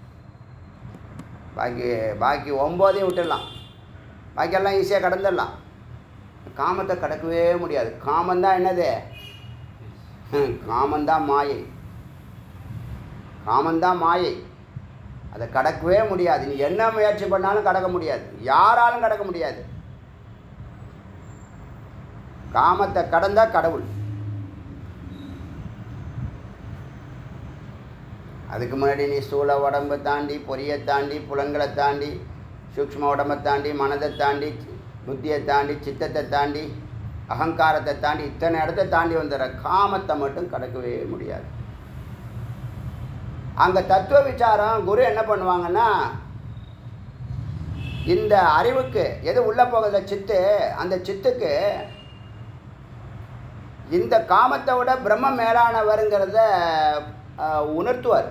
பாக்கி 9 விட்டுடலாம், பாக்கியெல்லாம் ஈஸியாக கடந்துடலாம். காமத்தை கடக்கவே முடியாது. காமந்தான் என்னது? காமந்தான் மாயை, காமந்தான் மாயை. அதை கடக்கவே முடியாது. நீ என்ன முயற்சி பண்ணாலும் கடக்க முடியாது, யாராலும் கடக்க முடியாது. காமத்தை கடந்தா கடவுள். அதுக்கு முன்னாடி நீ ஸ்தூல உடம்பை தாண்டி, பொறியை தாண்டி, புலன்களை தாண்டி, சூக்ஷ்ம உடம்பை தாண்டி, மனதை தாண்டி, புத்தியை தாண்டி, சித்தத்தை தாண்டி, அகங்காரத்தை தாண்டி, இத்தனை இடத்த தாண்டி வந்துடுற காமத்தை மட்டும் கடக்கவே முடியாது. அங்கே தத்துவ விசாரம் குரு என்ன பண்ணுவாங்கன்னா, இந்த அறிவுக்கு எது உள்ளே போகுத சித்து, அந்த சித்துக்கு இந்த காமத்தை விட பிரம்ம மேலானவருங்கிறத உணர்த்துவார்.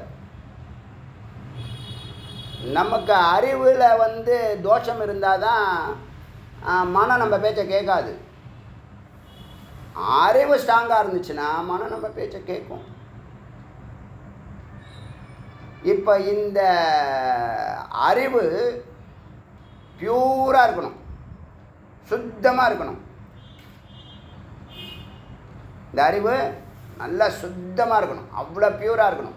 நமக்கு அறிவில் வந்து தோஷம் இருந்தால் தான் மனம் நம்ம பேச்சை கேட்காது. அறிவு ஸ்ட்ராங்காக இருந்துச்சுன்னா மனம் நம்ம பேச்சை கேட்கும். இப்போ இந்த அறிவு பியூராக இருக்கணும், சுத்தமாக இருக்கணும். இந்த அறிவு நல்லா சுத்தமாக இருக்கணும், அவ்வளோ பியூராக இருக்கணும்.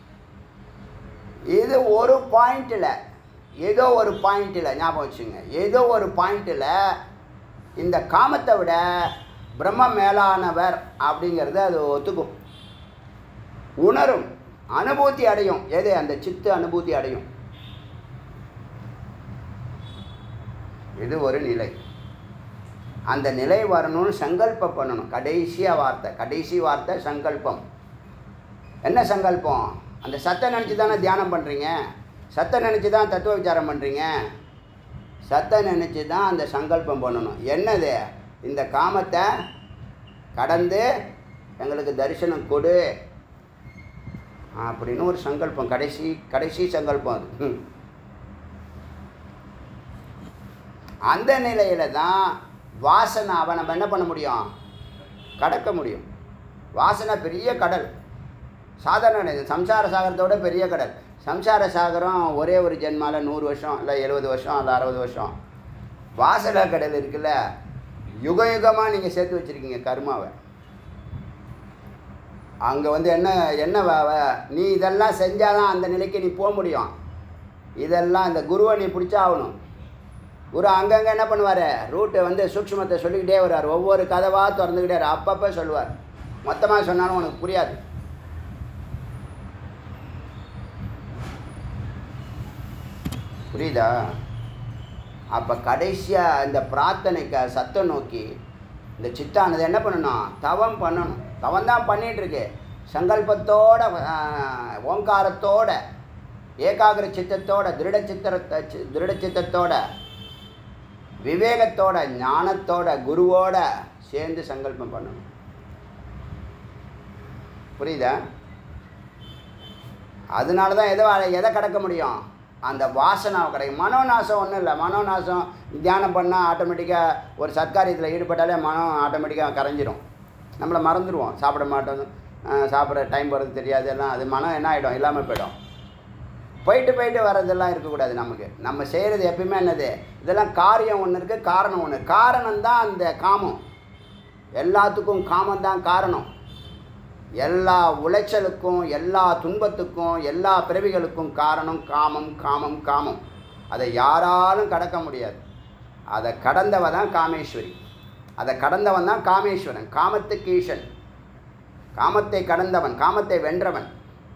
இது ஒரு பாயிண்டில், ஏதோ ஒரு பாயிண்டில் ஞாபகம் வச்சுங்க, ஏதோ ஒரு பாயிண்டில் இந்த காமத்தை விட பிரம்ம மேலானவர் அப்படிங்கிறது அது ஒத்துக்கும், உணரும், அனுபூதி அடையும். எது? அந்த சித்து அனுபூதி அடையும். இது ஒரு நிலை. அந்த நிலை வரணும்னு சங்கல்பம் பண்ணணும். கடைசி வார்த்தை சங்கல்பம். என்ன சங்கல்பம்? அந்த சத்தை நினச்சி தானே தியானம் பண்ணுறீங்க, சத்தை நினச்சி தான் தத்துவ விசாரம் பண்ணுறீங்க, சத்தை நினச்சி தான் அந்த சங்கல்பம் பண்ணணும். என்னது? இந்த காமத்தை கடந்து எங்களுக்கு தரிசனம் கொடு அப்படின்னு ஒரு சங்கல்பம். கடைசி சங்கல்பம் அது. அந்த நிலையில் தான் வாசனாவை நம்ம என்ன பண்ண முடியும்? கடக்க முடியும். வாசனை பெரிய கடல், சாதாரண கிடையாது. சம்சார சாகரத்தோட பெரிய கடல். சம்சார சாகரம் ஒரே ஒரு ஜென்மால 100 வருஷம் இல்லை 70 வருஷம் இல்லை 60 வருஷம். வாசனை கடல் இருக்குல்ல, யுக யுகமாக நீங்கள் சேர்த்து வச்சுருக்கீங்க கர்மாவை. அங்கே வந்து என்ன நீ இதெல்லாம் செஞ்சால் தான் அந்த நிலைக்கு நீ போக முடியும். இதெல்லாம் இந்த குருவை நீ பிடிச்சா ஆகணும். குரு அங்கங்கே என்ன பண்ணுவார்? ரூட்டை வந்து சூக்ஷ்மத்தை சொல்லிக்கிட்டே வருவார், ஒவ்வொரு கதவாக திறந்துக்கிட்டே அப்பப்போ சொல்லுவார். மொத்தமாக சொன்னாலும் உனக்கு புரியாது. புரியுதா? அப்போ கடைசியாக இந்த பிரார்த்தனைக்கு சத்தை நோக்கி இந்த சித்தானது என்ன பண்ணணும்? தவம் பண்ணணும். தவம் தான் பண்ணிகிட்ருக்கு. சங்கல்பத்தோட, ஓங்காரத்தோட, ஏகாகிர சித்தத்தோட, திருட சித்தத்தோட, விவேகத்தோட, ஞானத்தோட, குருவோட சேர்ந்து சங்கல்பம் பண்ணணும். புரியுதா? அதனால தான் எதை கடக்க முடியும்? அந்த வாசனாவை கிடைக்கும். மனோநாசம் ஒன்றும் இல்லை. மனோநாசம் தியானம் பண்ணால் ஆட்டோமேட்டிக்காக ஒரு சத்காரியத்தில் ஈடுபட்டாலே மனம் ஆட்டோமேட்டிக்காக கரைஞ்சிடும். நம்மளை மறந்துடுவோம், சாப்பிட மாட்டோம், சாப்பிட்ற டைம் போகிறது தெரியாது. எல்லாம் அது மனம் என்ன ஆகிடும்? இல்லாமல் போய்டும். போயிட்டு வர்றதெல்லாம் இருக்கக்கூடாது. நம்ம செய்கிறது எப்பயுமே என்னது? இதெல்லாம் காரியம் ஒன்று இருக்குது, காரணம் ஒன்று. காரணம்தான் அந்த காமம். எல்லாத்துக்கும் காமம் தான் காரணம். எல்லா உளைச்சலுக்கும், எல்லா துன்பத்துக்கும், எல்லா பிறவிகளுக்கும் காரணம் காமம், காமம், காமம். அதை யாராலும் கடக்க முடியாது. அதை கடந்தவ தான் காமேஸ்வரி. அதை கடந்தவன் தான் காமேஸ்வரன், காமத்துக்கு ஈசன். காமத்தை கடந்தவன், காமத்தை வென்றவன்.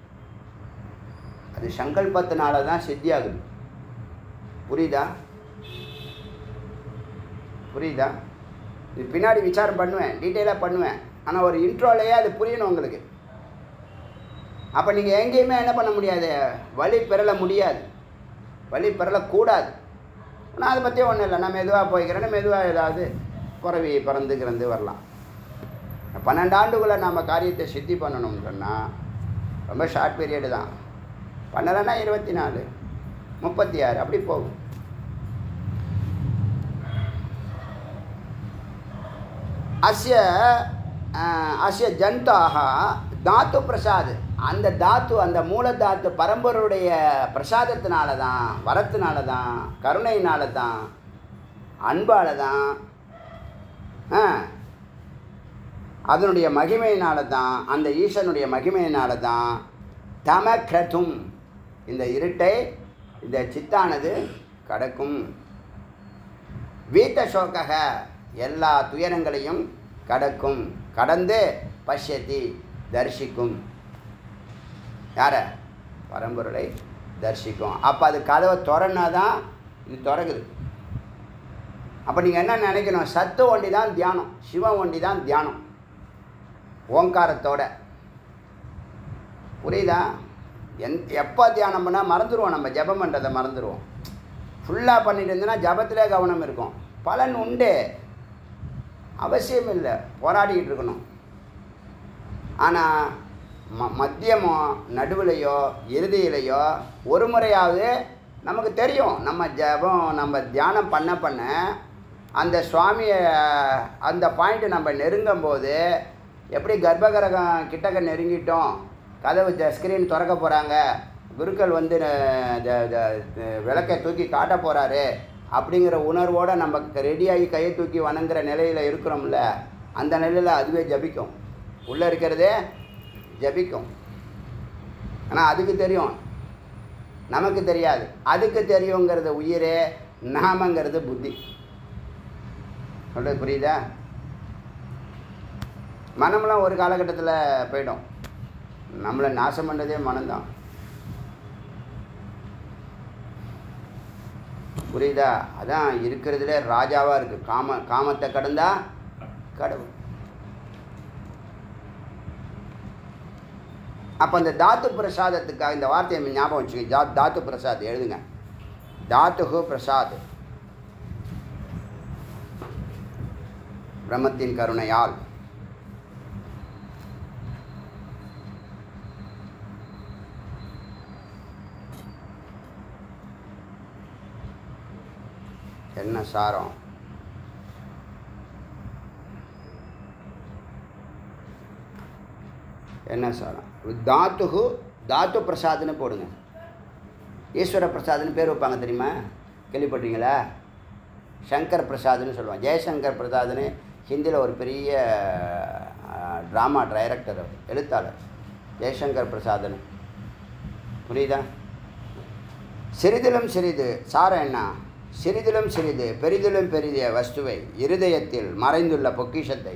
அது சங்கல்பத்தினால தான் சித்தியாகுது. புரியுதா? இது பின்னாடி விசாரம் பண்ணுவேன், டீட்டெயிலாக பண்ணுவேன். ஆனால் ஒரு இன்ட்ரோலையே அது புரியணும் உங்களுக்கு. அப்போ நீங்கள் எங்கேயுமே என்ன பண்ண முடியாது, வழி பெறல முடியாது, வழி பெறலக்கூடாது. ஆனால் அதை பற்றி ஒன்றும் இல்லை, நான் மெதுவாக போய்க்கிறேன்னு மெதுவாக ஏதாவது பிறவி பிறந்து வரலாம். 12 ஆண்டுக்குள்ளே நம்ம காரியத்தை சித்தி பண்ணணும்னு சொன்னால் ரொம்ப ஷார்ட் பீரியடு தான். பண்ணலைன்னா 24, 36 அப்படி போகும். அஸ்ய ஜந்தாக தாத்து பிரசாத், அந்த தாத்து, அந்த மூல தாத்து பரம்பருடைய பிரசாதத்தினால தான், வரத்தினால தான், கருணையினால தான், அன்பால் தான், அதனுடைய மகிமையினால தான், அந்த ஈசனுடைய மகிமையினால தான் தமக்ரதும், இந்த இருட்டை, இந்த சித்தானது கடக்கும். வீத்த சோகக, எல்லா துயரங்களையும் கடக்கும், கடந்து பஷ்யத்தி தரிசிக்கும். யார? பரம்பொருளை தரிசிக்கும். அப்போ அது கதவை திறனா தான் இது திறக்குது. அப்போ நீங்கள் என்ன நினைக்கணும், சத்து ஒண்டி தான் தியானம், சிவம் ஒண்டி தான் தியானம், ஓங்காரத்தோட. புரியுதா? எப்போ தியானம் பண்ணால் மறந்துடுவோம், நம்ம ஜபம் பண்ணுறதை மறந்துடுவோம். ஃபுல்லாக பண்ணிட்டு இருந்தோன்னா ஜபத்திலே கவனம் இருக்கும், பலன் உண்டு, அவசியம் இல்லை, போராடிக்கிட்டு இருக்கணும். ஆனால் மத்தியமோ நடுவிலையோ இறுதியிலையோ ஒரு முறையாவது நமக்கு தெரியும், நம்ம ஜபம் நம்ம தியானம் பண்ண அந்த சுவாமியை அந்த பாயிண்ட்டு நம்ம நெருங்கும் போது, எப்படி கர்ப்பகிரகம் கிட்டக்க நெருங்கிட்டோம், கதவு ஸ்க்ரீன் திறக்க போகிறாங்க, குருக்கள் வந்து விளக்கை தூக்கி காட்ட போகிறாரு அப்படிங்கிற உணர்வோடு நம்ம ரெடியாகி கையை தூக்கி வணங்குற நிலையில் இருக்கிறோம்ல, அந்த நிலையில் அதுவே ஜபிக்கும், உள்ளே இருக்கிறதே ஜபிக்கும். ஆனால் அதுக்கு தெரியும், நமக்கு தெரியாது. அதுக்கு தெரியுங்கிறது உயிரே, நாமங்கிறது புத்தி. சொல்கிறது புரியுதா? மனமெல்லாம் ஒரு காலகட்டத்தில் போயிடும், நம்மளை நாசம் பண்ணுறதே மனம்தான். புரியுதா? அதான் இருக்கிறதுல ராஜாவாக இருக்குது. காமத்தை கடந்தா கடவுள். அப்போ அந்த தாத்து பிரசாதத்துக்காக இந்த வார்த்தையை ஞாபகம் வச்சுக்க. தாத்து பிரசாத் எழுதுங்க, தாத்துகு பிரசாத், பிரம்மத்தின் கருணையால். என்ன சாரம்? என்ன சாரம்? தாத்துகு, தாத்து பிரசாத்னு போடுங்க. ஈஸ்வர பிரசாத்னு பேர் வைப்பாங்க தெரியுமா, கேள்விப்பட்டீங்களா? சங்கர் பிரசாத்னு சொல்லுவாங்க. ஜெயசங்கர் பிரசாத்னு ஹிந்தியில் ஒரு பெரிய ட்ராமா டைரக்டர், எழுத்தாளர், ஜெயசங்கர் பிரசாத்னு. புரியுதா? சிறிதிலும் சிறிது, சாரம் என்ன? சிறிதிலும் சிறிது பெரிதிலும் பெரிய வஸ்துவை, இருதயத்தில் மறைந்துள்ள பொக்கிஷத்தை,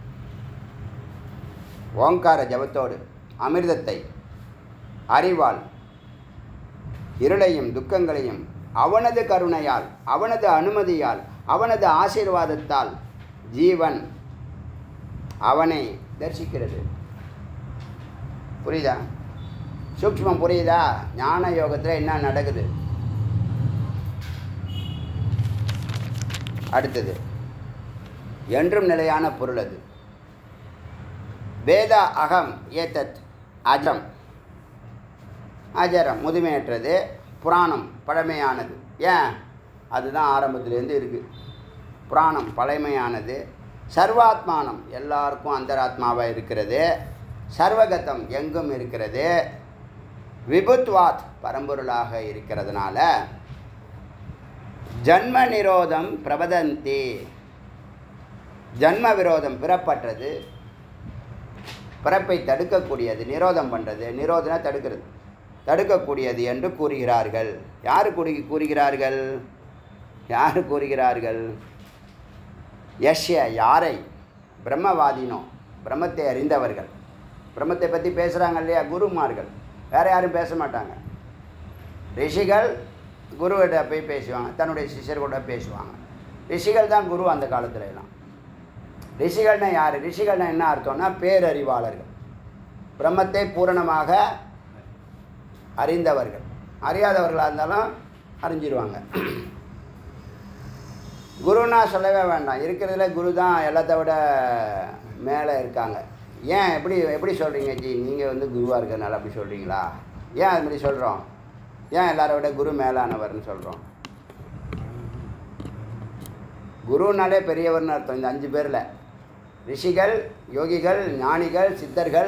ஓங்கார ஜபத்தோடு அமிர்தத்தை, அறிவால் இருளையும் துக்கங்களையும் அவனது கருணையால், அவனது அனுமதியால், அவனது ஆசீர்வாதத்தால் ஜீவன் அவனை தரிசிக்கிறது. புரியுதா? சூக்ஷ்மம் புரியுதா? ஞான யோகத்தில் என்ன நடக்குது? அடுத்தது என்றும் நிலையான பொருள் அது. வேத அகம் ஏதத் அஜம், அஜரம் முதுமையற்றது, புராணம் பழமையானது. ஏன்? அதுதான் ஆரம்பத்திலேருந்து இருக்குது. புராணம் பழமையானது, சர்வாத்மானம் எல்லாருக்கும் அந்தராத்மாவாக இருக்கிறது, சர்வகதம் எங்கும் இருக்கிறது, விபுத்வாத் பரம்பொருளாக இருக்கிறதுனால ஜன்ம நிரோதம் பிரபதந்தி, ஜன்ம விரோதம் பிறப்பற்றது, பிறப்பை தடுக்கக்கூடியது, நிரோதம் பண்ணுறது, நிரோதனை தடுக்கிறது, தடுக்கக்கூடியது என்று கூறுகிறார்கள். யார் கூறுகிறார்கள்? யார் கூறுகிறார்கள்? யஷ்ய, யாரை? பிரம்மவாதினோ, பிரம்மத்தை அறிந்தவர்கள். பிரம்மத்தை பற்றி பேசுகிறாங்க இல்லையா குருமார்கள், வேறு யாரும் பேச மாட்டாங்க. ரிஷிகள் குருவிட போய் பேசுவாங்க, தன்னுடைய சிஷ்யர் கூட பேசுவாங்க. ரிஷிகள் தான் குரு அந்த காலத்துல எல்லாம். ரிஷிகள்னா யார்? ரிஷிகள்னா என்ன அர்த்தம்னா பேரறிவாளர்கள், பிரம்மத்தை பூரணமாக அறிந்தவர்கள். அறியாதவர்களாக இருந்தாலும் அறிஞ்சிருவாங்க. குருன்னா சொல்லவே வேண்டாம், இருக்கிறதுல குரு தான் எல்லாத்த விட மேலே இருக்காங்க. ஏன் எப்படி சொல்கிறீங்க ஜி, நீங்கள் வந்து குருவாக இருக்கிறதுனால அப்படி சொல்கிறீங்களா? ஏன் அது மாதிரி சொல்கிறோம்? ஏன் எல்லாரை விட குரு மேலானவர்னு சொல்கிறோம்? குருனாலே பெரியவர்னு அர்த்தம். இந்த 5 பேரில் ரிஷிகள், யோகிகள், ஞானிகள், சித்தர்கள்,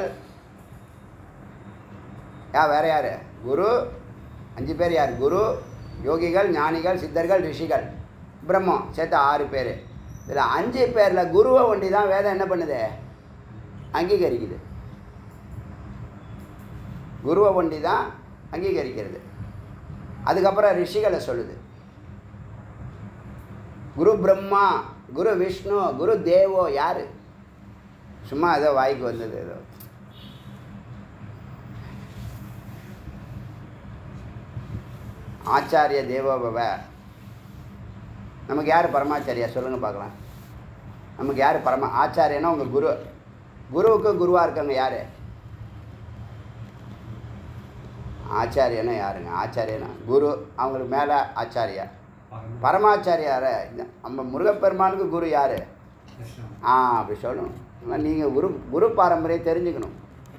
வேறு யார்? குரு 5 பேர் யார்? குரு, யோகிகள், ஞானிகள், சித்தர்கள், ரிஷிகள், பிரம்மம் சேர்த்து 6 பேர். இதில் 5 பேரில் குருவை ஒண்டி தான் வேதம் என்ன பண்ணுது? அங்கீகரிக்குது. குருவை ஒண்டி தான் அங்கீகரிக்கிறது. அதுக்கப்புறம் ரிஷிகளை சொல்லுது. குரு பிரம்மா, குரு விஷ்ணு, குரு தேவோ யார்? சும்மா ஏதோ வாய்க்கு வந்தது ஏதோ. ஆச்சாரிய தேவோபவ. நமக்கு யார் பரமாச்சாரியா சொல்லுங்கள் பார்க்கலாம். நமக்கு யார் ஆச்சாரியனா உங்கள் குரு. குருவுக்கு குருவாக இருக்கவங்க யார்? ஆச்சாரியனா யாருங்க? ஆச்சாரியனா குரு, அவங்களுக்கு மேலே ஆச்சாரியா. பரமாச்சாரியார நம்ம முருகப்பெருமானுக்கு குரு யார்? அப்படி சொல்லணும். நீங்கள் குரு பாரம்பரியம் தெரிஞ்சுக்கணும்.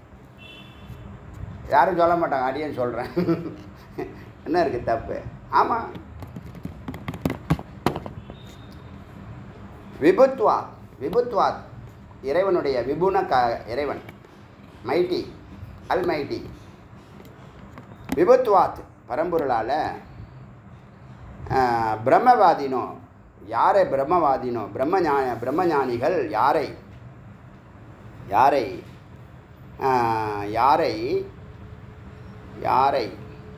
யாரும் சொல்ல மாட்டாங்க, அடியேன்னு சொல்கிறேன். என்ன இருக்குது தப்பு? ஆமாம். விபுத்வாத் இறைவனுடைய விபுன இறைவன் மைட்டி, அல்மைட்டி. விபுத்வாத் பரம்பொருளால் பிரம்மவாதினோ யாரை? பிரம்மவாதினோ பிரம்மஞானிகள் யாரை? யாரை யாரை யாரை?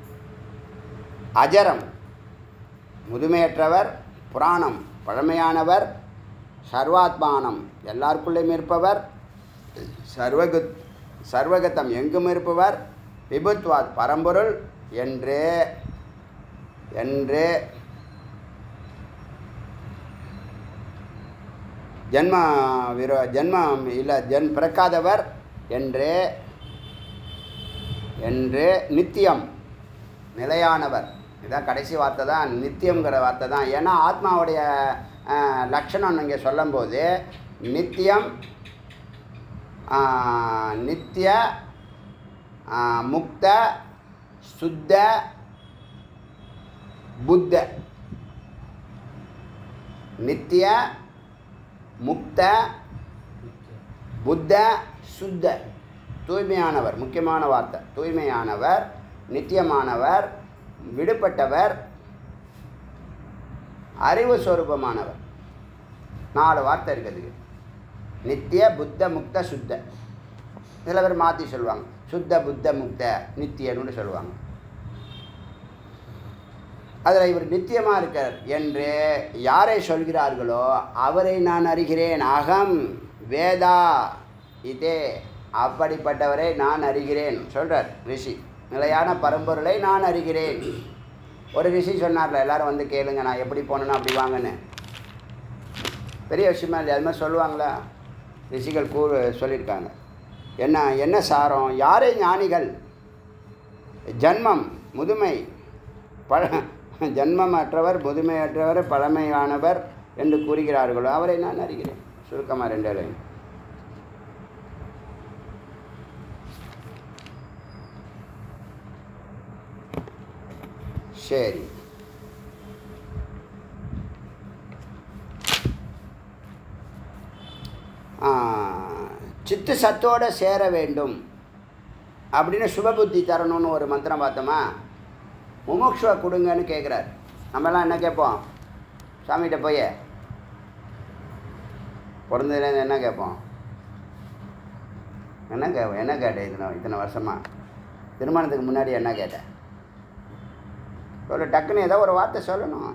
அஜரம் முதுமையற்றவர், புராணம் பழமையானவர், சர்வாத்மானம் எல்லாருக்குள்ளேயும் இருப்பவர், சர்வகத்தம் எங்கும் இருப்பவர், விபுத்வாத் பரம்பொருள் என்று ஜன்மம் இல்லை பிறக்காதவர் என்று நித்தியம் நிலையானவர். இதுதான் கடைசி வார்த்தை தான், நித்தியங்கிற வார்த்தை தான். ஏன்னா ஆத்மாவுடைய லட்சணம் இங்கே சொல்லும்போது நித்தியம், நித்திய, முக்த, சுத்த, புத்த. நித்திய, முக்த, புத்த, சுத்த. தூய்மையானவர், முக்கியமான வார்த்தை. தூய்மையானவர், நித்தியமானவர், விடுபட்டவர், அறிவு சொரூபமானவர். 4 வார்த்தை இருக்கிறதுக்கு. நித்திய, புத்த, முக்த, சுத்த. சில பேர் மாற்றி சொல்லுவாங்க, சுத்த புத்த முக்த நித்தியன்னு சொல்லுவாங்க. அதில் இவர் நித்தியமாக இருக்கார் என்று யாரை சொல்கிறார்களோ அவரை நான் அறிகிறேன். அகம் வேதா இதே, அப்படிப்பட்டவரை நான் அறிகிறேன் சொல்கிறார் ரிஷி. நிலையான பரம்பொருளை நான் அறிகிறேன். ஒரு ரிஷி சொன்னார்ல, எல்லாரும் வந்து கேளுங்க, நான் எப்படி போனேன்னா அப்படி வாங்கன்னு. பெரிய விஷயமா இல்லை, அது மாதிரி சொல்லுவாங்களா? ரிஷிகள் சொல்லியிருக்காங்க. என்ன சாரம்? யாரே ஞானிகள் ஜன்மம் முதுமை ஜன்மமற்றவர், முதுமையற்றவர், பழமையானவர் என்று கூறுகிறார்களோ அவரை நான் அறிகிறேன். சுருக்கமாக 2 லைன். சரி, சித்து சத்தோடு சேர வேண்டும் அப்படின்னு சுபபுத்தி தரணும்னு ஒரு மந்திரம் பார்த்தோமா? முமுட்சுவை கொடுங்கன்னு கேட்குறார். நம்மலாம் என்ன கேட்போம்? சாமிகிட்ட போய் பிறந்ததுலேருந்து என்ன கேட்போம்? என்ன கேட்டேன் இத்தனை வருஷமாக? திருமணத்துக்கு முன்னாடி என்ன கேட்டேன்? ஒரு டக்குன்னு ஏதோ ஒரு வார்த்தை சொல்லணும்.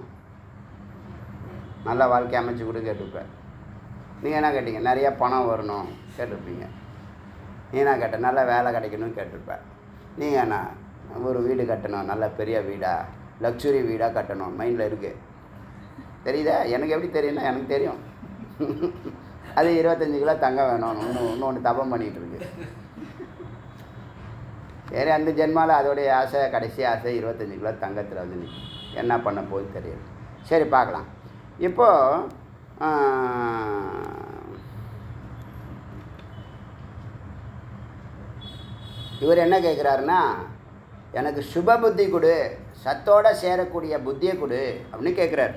நல்ல வாழ்க்கை அமைச்சு கொடு கேட்டுருப்பேன். நீங்கள் என்ன கேட்டீங்க? நிறையா பணம் வரணும் கேட்டிருப்பீங்க. நீ என்ன கேட்ட? நல்ல வேலை கிடைக்கணும்னு கேட்டிருப்பேன். நீங்கள் என்ன? ஒரு வீடு கட்டணும், நல்ல பெரிய வீடாக, லக்ஸுரி வீடாக கட்டணும் மைண்டில் இருக்குது. தெரியுதா? எனக்கு எப்படி தெரியும்னா எனக்கு தெரியும். அது 25 கிலோ தங்கம் வேணும், இன்னொன்று தபம் பண்ணிகிட்டு இருக்கு. சரி, அந்த ஜென்மாவில் அதோடைய ஆசை, கடைசி ஆசை 25 கிலோ தங்கத்தில் வந்து நிற்கும். என்ன பண்ண போகுது தெரியாது. சரி, பார்க்கலாம். இப்போது இவர் என்ன கேட்குறாருன்னா, எனக்கு சுப புத்தி கொடு, சத்தோடு சேரக்கூடிய புத்தியை கொடு அப்படின்னு கேட்குறாரு.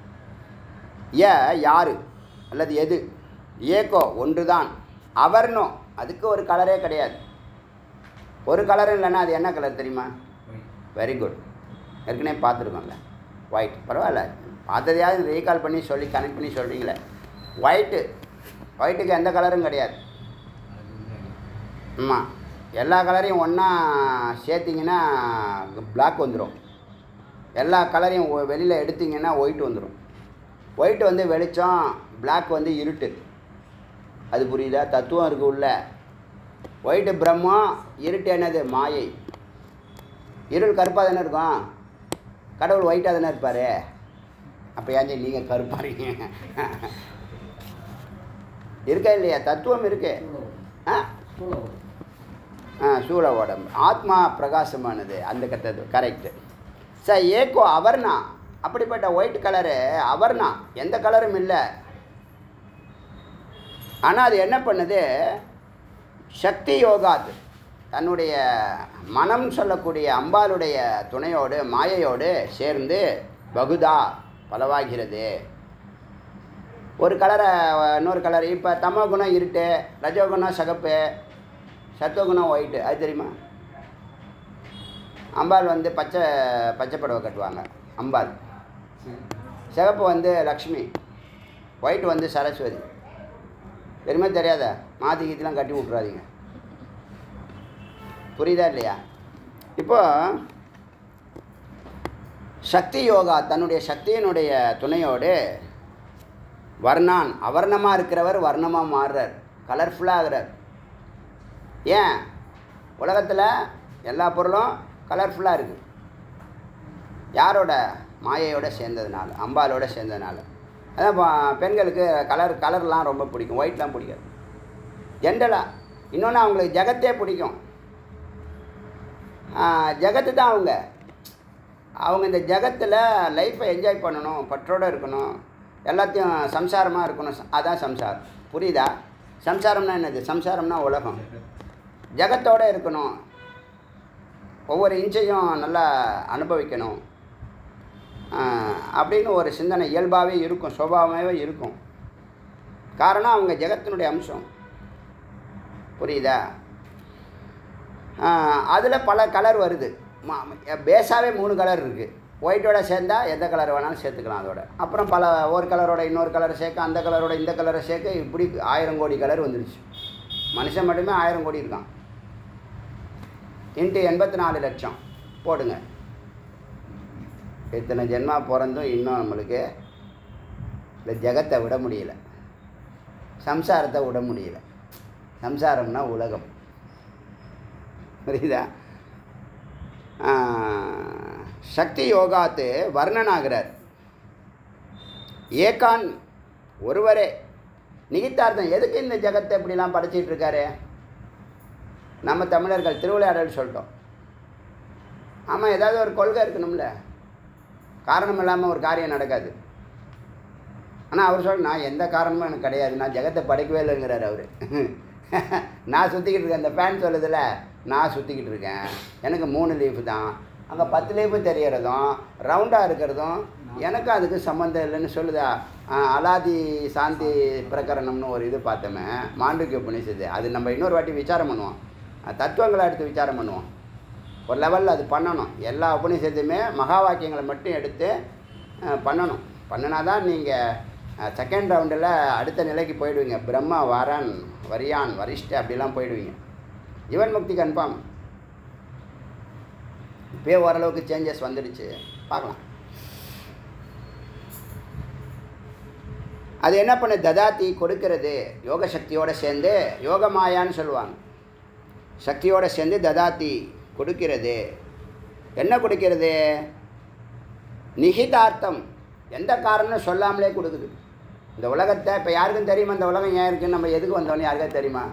யார் அல்லது எது? ஏகோ ஒன்று தான், அவர்னோ அதுக்கு ஒரு கலரே கிடையாது. ஒரு கலரும் இல்லைன்னா அது என்ன கலர் தெரியுமா? வெரி குட், ஏற்கனவே பார்த்துருக்கோம்ல, ஒயிட். பரவாயில்ல, பார்த்ததையாவது ரீகால் பண்ணி சொல்லி கனெக்ட் பண்ணி சொல்கிறீங்களே. ஒயிட்டுக்கு எந்த கலரும் கிடையாது. ஆமாம், எல்லா கலரையும் ஒன்றா சேர்த்திங்கன்னா பிளாக் வந்துடும். எல்லா கலரையும் வெளியில் எடுத்திங்கன்னா ஒயிட் வந்துடும். ஒயிட் வந்து வெளிச்சம், பிளாக் வந்து இருட்டு. அது புரியுதா? தத்துவம் இருக்குது உள்ள. ஒயிட்டு பிரம்மம், இருட்டு என்னது? மாயை. இருள் கருப்பாக தானே இருக்கும், கடவுள் ஒயிட்டாக தானே இருப்பார். அப்போ ஏன் நீங்கள் கருப்பாருங்க? இருக்கா இல்லையா? தத்துவம் இருக்கு. சூழ உடம்பு, ஆத்மா பிரகாசமானது, அந்த கட்டது கரெக்டு. சார், ஏக்கோ அவர்னா, அப்படிப்பட்ட ஒயிட் கலரு அவர்னா, எந்த கலரும் இல்லை. ஆனால் அது என்ன பண்ணுது? சக்தி யோகாது, தன்னுடைய மனம் சொல்லக்கூடிய அம்பாளுடைய துணையோடு, மாயையோடு சேர்ந்து பகுதா பலவாகிறது. ஒரு கலரை இன்னொரு கலர். இப்போ தமோ குணம் இருட்டு, ரஜோகுணம் சிகப்பு, சத்துவகுணம் ஒயிட்டு. அது தெரியுமா? அம்பாள் வந்து பச்சை புடவை கட்டுவாங்க. அம்பாள் சிகப்பு வந்து லக்ஷ்மி, ஒயிட் வந்து சரஸ்வதி. தெரியுமா? தெரியாதா? மாற்றி கீத்திலாம் கட்டி விட்றாதீங்க. புரியுதா இல்லையா? இப்போ சக்தி யோகா தன்னுடைய சக்தியினுடைய துணையோடு வர்ணான், அவர்ணமாக இருக்கிறவர் வர்ணமாக மாறுறார், கலர்ஃபுல்லாக ஆகிறார். ஏன்? உலகத்தில் எல்லா பொருளும் கலர்ஃபுல்லாக இருக்குது. யாரோட? மாயையோடு சேர்ந்ததுனால, அம்பாலோடு சேர்ந்ததுனால. அதான் பெண்களுக்கு கலர்லாம் ரொம்ப பிடிக்கும், ஒயிட்லாம் பிடிக்காது ஜென்ரலாக. இன்னொன்று, அவங்களுக்கு ஜெகத்தே பிடிக்கும். ஜெகத்து தான் அவங்க இந்த ஜெகத்தில் லைஃப்பை என்ஜாய் பண்ணணும், பற்றோடு இருக்கணும், எல்லாத்தையும் சம்சாரமாக இருக்கணும். அதான் சம்சாரம். புரியுதா? சம்சாரம்னா என்னது? சம்சாரம்னா உலகம். ஜெகத்தோடு இருக்கணும், ஒவ்வொரு இன்ச்சையும் நல்லா அனுபவிக்கணும் அப்படின்னு ஒரு சிந்தனை இயல்பாகவே இருக்கும், சுபாவமாகவே இருக்கும். காரணம், அவங்க ஜெகத்தினுடைய அம்சம். புரியுதா? அதில் பல கலர் வருது. பேஸாகவே 3 கலர் இருக்குது. ஒயிட்டோட சேர்ந்தால் எந்த கலர் வேணாலும் சேர்த்துக்கலாம் அதோட. அப்புறம் ஒரு கலரோட இன்னொரு கலரை சேர்க்க, அந்த கலரோட இந்த கலரை சேர்க்க, இப்படி 1000 கோடி கலர் வந்துடுச்சு. மனுஷன் மட்டுமே 1000 கோடி இருக்கான். இன்ட்டு 84 லட்சம் போடுங்க. இத்தனை ஜென்மா பிறந்தும் இன்னும் நம்மளுக்கு இந்த ஜெகத்தை விட முடியல, சம்சாரத்தை விட முடியல. சம்சாரம்னா உலகம். புரியுதா? சக்தி யோகாத்து வர்ணனாகிறார். ஏகான் ஒருவரே. நிகித்தார்த்தம், எதுக்கு இந்த ஜெகத்தை இப்படிலாம் படைச்சிட்டு இருக்காரு? நம்ம தமிழர்கள் திருவிளையாடல் சொல்லிட்டோம். ஆமாம், ஏதாவது ஒரு கொள்கை இருக்கணும்ல, காரணம் இல்லாமல் ஒரு காரியம் நடக்காது. ஆனால் அவர் சொல்ல, நான் எந்த காரணமும் எனக்கு கிடையாது, நான் ஜெகத்தை படைக்கவே இல்லைங்கிறார் அவர். நான் சுற்றிக்கிட்டு இருக்கேன், இந்த ஃபேன் சொல்லுதில்ல, நான் சுற்றிக்கிட்டு இருக்கேன், எனக்கு 3 லீஃபு தான், அங்கே 10 லீஃபு தெரியறதும் ரவுண்டாக இருக்கிறதும் எனக்கு அதுக்கு சம்மந்தம் இல்லைன்னு சொல்லுதா. அலாதி சாந்தி பிரகரணம்னு ஒரு இது பார்த்தோமே, மாண்டூக்கிய உபநிஷத்து. அது நம்ம இன்னொரு வாட்டி விசாரம் பண்ணுவோம், தத்துவங்களை எடுத்து விசாரம் பண்ணுவோம். ஒரு லெவலில் அது பண்ணணும். எல்லா உபநிஷத்துமே மகா வாக்கியங்களை மட்டும் எடுத்து பண்ணணும். பண்ணினா தான் நீங்கள் செகண்ட் ரவுண்டில் அடுத்த நிலைக்கு போயிடுவீங்க. பிரம்மா, வரன், வரியான், வரிஷ்ட அப்படிலாம் போயிடுவீங்க. ஜீவன் முக்தி கன்ஃபார்ம். இப்போயே ஓரளவுக்கு சேஞ்சஸ் வந்துடுச்சு, பார்க்கலாம். அது என்ன பண்ண? ததாத்தி கொடுக்கிறது, யோக சக்தியோடு சேர்ந்து, யோக மாயான்னு சொல்லுவாங்க. சக்தியோடு சேர்ந்து ததாத்தி கொடுக்கிறது. என்ன கொடுக்கிறது? நிகிதார்த்தம், எந்த காரணம் சொல்லாமலே கொடுக்குது. இந்த உலகத்தை இப்போ யாருக்கும் தெரியுமா இந்த உலகம் ஏன் இருக்குன்னு, நம்ம எதுக்கு வந்தோன்னு யாருக்காவது தெரியுமா?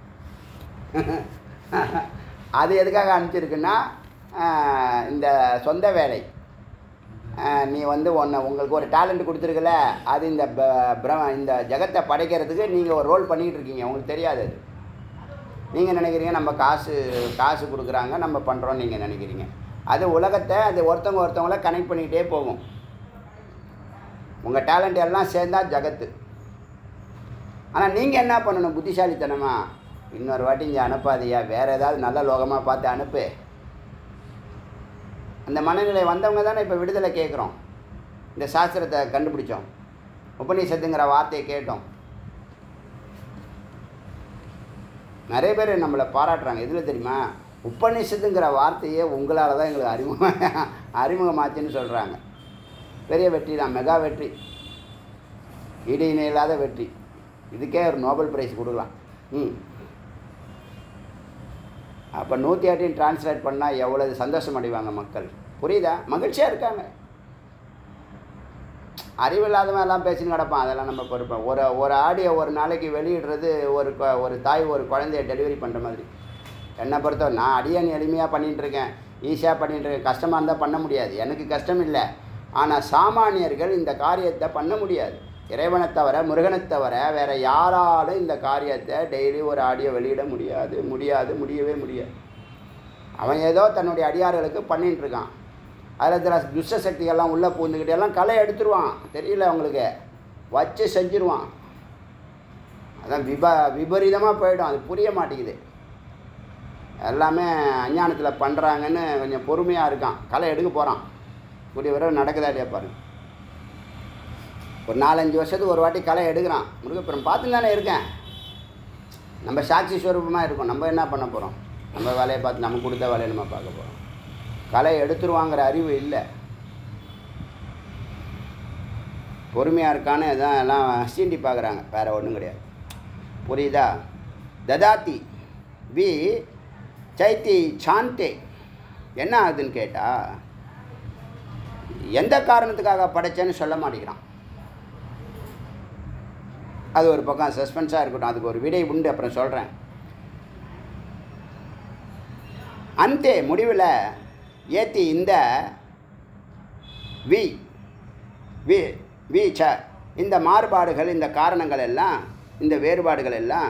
அது எதுக்காக அனுப்பிச்சிருக்குன்னா இந்த சொந்த வேலை. நீ வந்து உங்களுக்கு ஒரு டேலண்ட் கொடுத்துருக்கல, அது இந்த ஜகத்தை படைக்கிறதுக்கு நீங்கள் ஒரு ரோல் பண்ணிக்கிட்டு இருக்கீங்க, உங்களுக்கு தெரியாது. அது நீங்கள் நினைக்கிறீங்க நம்ம காசு கொடுக்குறாங்க நம்ம பண்ணுறோன்னு நீங்கள் நினைக்கிறீங்க. அது உலகத்தை அது ஒருத்தவங்கள கனெக்ட் பண்ணிக்கிட்டே போகும். உங்கள் டேலண்ட் எல்லாம் சேர்ந்தா ஜகத்து. ஆனால் நீங்கள் என்ன பண்ணணும்? புத்திசாலித்தனமாக இன்னொரு வாட்டி இங்கே அனுப்பாதியா, வேறு ஏதாவது நல்ல லோகமாக பார்த்து அனுப்பு. அந்த மனநிலை வந்தவங்க தானே இப்போ விடுதலை கேட்குறோம். இந்த சாஸ்திரத்தை கண்டுபிடிச்சோம், உபநிஷத்துங்கிற வார்த்தையை கேட்டோம். நிறைய பேர் நம்மளை பாராட்டுறாங்க. எதில் தெரியுமா? உபநிஷத்துங்கிற வார்த்தையே உங்களால் தான் எங்களுக்கு அறிமுகமாச்சுன்னு சொல்கிறாங்க. பெரிய வெற்றி தான், மெகா வெற்றி, ஈடு இணை இல்லாத வெற்றி. இதுக்கே ஒரு நோபல் பிரைஸ் கொடுக்கலாம். அப்போ 108 டிரான்ஸ்லேட் பண்ணால் எவ்வளோ சந்தோஷம் அடைவாங்க மக்கள். புரியுதா? மகிழ்ச்சியாக இருக்காங்க. அறிவில்லாதவன் எல்லாம் பேசின்னு கிடப்பான், அதெல்லாம் நம்ம பொறுப்பேன். ஒரு ஆடியோ ஒரு நாளைக்கு வெளியிடுறது ஒரு தாய் ஒரு குழந்தைய டெலிவரி பண்ணுற மாதிரி. என்னை பொறுத்தவரை நான் அடியன் எளிமையாக பண்ணிகிட்ருக்கேன், ஈஸியாக பண்ணிகிட்ருக்கேன். கஷ்டமாக இருந்தால் பண்ண முடியாது, எனக்கு கஷ்டம் இல்லை. ஆனால் சாமானியர்கள் இந்த காரியத்தை பண்ண முடியாது. இறைவனை தவிர முருகனை தவிர வேறு யாராலும் இந்த காரியத்தை டெய்லி ஒரு ஆடியோ வெளியிட முடியவே முடியாது. அவன் ஏதோ தன்னுடைய அடியார்களுக்கு பண்ணிகிட்ருக்கான். அதில் சில துஷ்ட சக்திகள்லாம் உள்ளே பூந்துக்கிட்டு எல்லாம் களை எடுத்துருவான். தெரியல அவங்களுக்கு, வச்சு செஞ்சுருவான். அதான் விபரீதமாக போயிடும். அது புரிய மாட்டேங்குது. எல்லாமே அஞ்ஞானத்தில் பண்ணுறாங்கன்னு கொஞ்சம் பொறுமையாக இருக்கான். களை எடுக்க போகிறான். கூடிய விரைவில் நடக்குதா இல்லையா பாருங்க. ஒரு 4-5 வருஷத்துக்கு ஒரு வாட்டி களை எடுக்கிறான். முருகப்புறம் பார்த்துன்னு தானே இருக்கேன். நம்ம சாட்சி ஸ்வரூபமாக இருக்கோம். நம்ம என்ன பண்ண போகிறோம்? நம்ம வேலையை பார்த்து நமக்கு கொடுத்த வேலையை நம்ம பார்க்க போகிறோம். களை எடுத்துருவாங்கிற அறிவு இல்லை. பொறுமையாக இருக்கான்னு தான் எல்லாம் சீண்டி பார்க்குறாங்க, வேறு ஒன்றும் கிடையாது. புரியுதா? ததாத்தி வி சைத்தி சாந்தே. என்ன ஆகுதுன்னு கேட்டால், எந்த காரணத்துக்காக படைச்சேன்னு சொல்ல மாட்டேங்கிறான். அது ஒரு பக்கம் சஸ்பென்ஸாக இருக்கட்டும், அதுக்கு ஒரு விடை உண்டு, அப்புறம் சொல்கிறேன். அந்தே முடிவில் ஏற்றி இந்த இந்த மாறுபாடுகள், இந்த காரணங்கள் எல்லாம், இந்த வேறுபாடுகள் எல்லாம்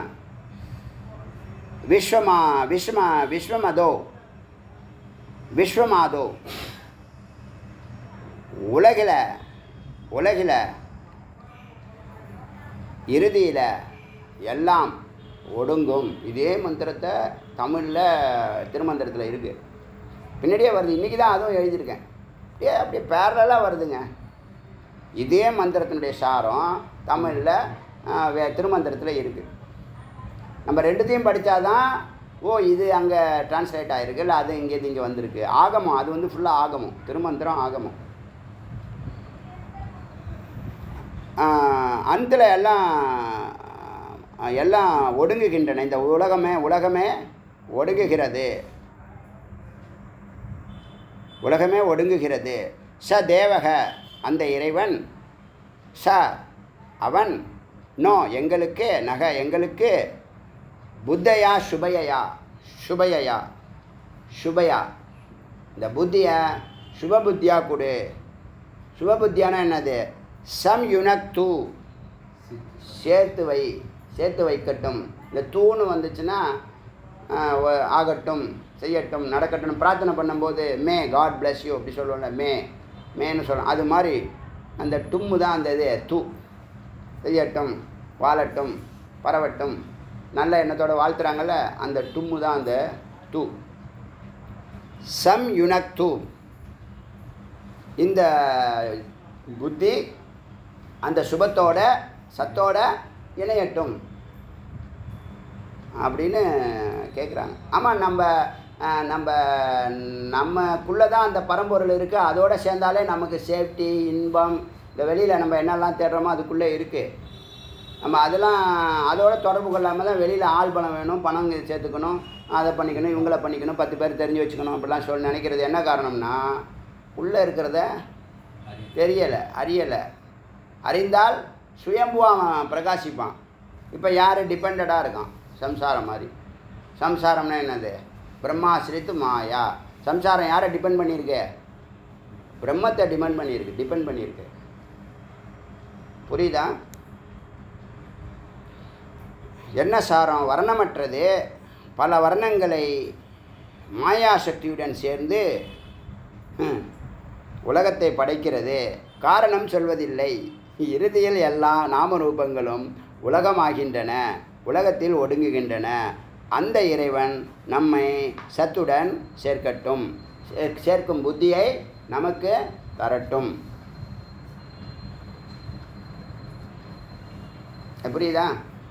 விஸ்வமாதோ உலகில் இறுதியில் எல்லாம் ஒடுங்கும். இதே மந்திரத்தை தமிழில் திருமந்திரத்தில் இருக்குது, பின்னாடியே வருது. இன்றைக்கி தான் அதுவும் எழுதியிருக்கேன். அப்படியே பேரலாக வருதுங்க. இதே மந்திரத்தினுடைய சாரம் தமிழில் திருமந்திரத்தில் இருக்குது. நம்ம ரெண்டுத்தையும் படித்தாதான் இது அங்கே டிரான்ஸ்லேட் ஆகிருக்கு, இல்லை அது இங்கேருந்து இங்கே வந்திருக்கு. ஆகமம் அது வந்து ஃபுல்லாக ஆகமம், திருமந்திரம் ஆகமம். அதில் எல்லாம் ஒடுங்குகின்றன. இந்த உலகமே ஒடுங்குகிறது. ச தேவக அந்த இறைவன், ச அவன், நோ எங்களுக்கு, நக எங்களுக்கு, புத்தையா சுபையா இந்த புத்தியை சுபபுத்தியா கொடு. சுபபுத்தியான என்னது? சம்யுனக்து சேர்த்து வைக்கட்டும். இந்த தூணு வந்துச்சுன்னா ஆகட்டும், செய்யட்டும், நடக்கட்டும். பிரார்த்தனை பண்ணும்போது மே காட் பிளஸ் யூ அப்படி சொல்லுவோம்ல, மேன்னு சொல்லணும். அது மாதிரி அந்த டும்மு தான் அந்த இது. தூ செய்யட்டும், வாழட்டும், பரவட்டும், நல்ல எண்ணத்தோடு வாழ்த்துறாங்கல்ல, அந்த டும்மு தான் அந்த தூ. சம்யுனக்து இந்த புத்தி அந்த சுபத்தோட சத்தோட இணையட்டும் அப்படின்னு கேட்குறாங்க. ஆமாம், நமக்குள்ளே தான் அந்த பரம்பொருள் இருக்குது. அதோடு சேர்ந்தாலே நமக்கு சேஃப்டி, இன்பம். இந்த வெளியில் நம்ம என்னெல்லாம் தேடுறோமோ அதுக்குள்ளே இருக்குது. நம்ம அதோட தொடர்பு கொள்ளாமல் தான் வெளியில் ஆள் பலம் வேணும், பணம் சேர்த்துக்கணும், அதை பண்ணிக்கணும், இவங்கள பண்ணிக்கணும், 10 பேர் தெரிஞ்சு வச்சுக்கணும் அப்படிலாம் சொல்லி நினைக்கிறது. என்ன காரணம்னா, உள்ளே இருக்கிறத அறியலை. அறிந்தால் சுயம்புவாக அவன் பிரகாசிப்பான். இப்போ யார் டிபெண்டடாக இருக்கான்? சம்சாரம் மாதிரி. சம்சாரம்னா என்னது? பிரம்மாசிரித்து மாயா. சம்சாரம் யாரை டிபெண்ட் பண்ணியிருக்கு? பிரம்மத்தை டிபெண்ட் பண்ணியிருக்கு. புரியுதா? என்ன சாரம்? வர்ணமற்றது பல வர்ணங்களை மாயாசக்தியுடன் சேர்ந்து உலகத்தை படைக்கிறது. காரணம் சொல்வதில்லை. இறுதியில் எல்லா நாமரூபங்களும் உலகமாகின்றன, உலகத்தில் ஒடுங்குகின்றன. அந்த இறைவன் நம்மை சத்துடன் சேர்க்கட்டும், சேர்க்கும் புத்தியை நமக்கு தரட்டும். புரியுதா?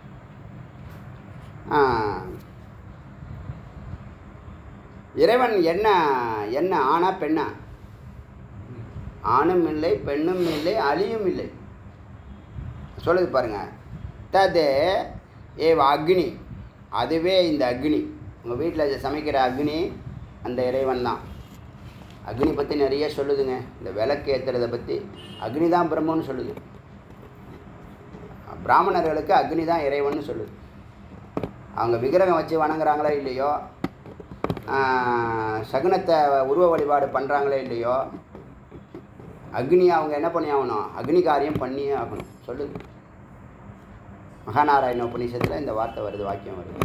இறைவன் என்ன என்ன ஆனா பெண்ணா? ஆணும் இல்லை, பெண்ணும் இல்லை, அழியும் இல்லை. சொல்லுது பாருங்க. தது ஏவ அக்னி, அதுவே இந்த அக்னி. உங்கள் வீட்டில் சமைக்கிற அக்னி அந்த இறைவன் தான். அக்னி பற்றி நிறைய சொல்லுதுங்க. இந்த விளக்கு ஏற்றுறதை பற்றி அக்னி தான் பிரம்மன்னு சொல்லுது. பிராமணர்களுக்கு அக்னி தான் இறைவன்னு சொல்லுது. அவங்க விக்கிரகம் வச்சு வணங்குறாங்களோ இல்லையோ, சகுனத்தை உருவ வழிபாடு பண்ணுறாங்களோ இல்லையோ, அக்னியை அவங்க என்ன பண்ணி ஆகணும்? அக்னி காரியம் பண்ணியே ஆகணும் சொல்லுது. மகாநாராயண உபநிஷத்தில் இந்த வார்த்தை வருது, வாக்கியம் வருது.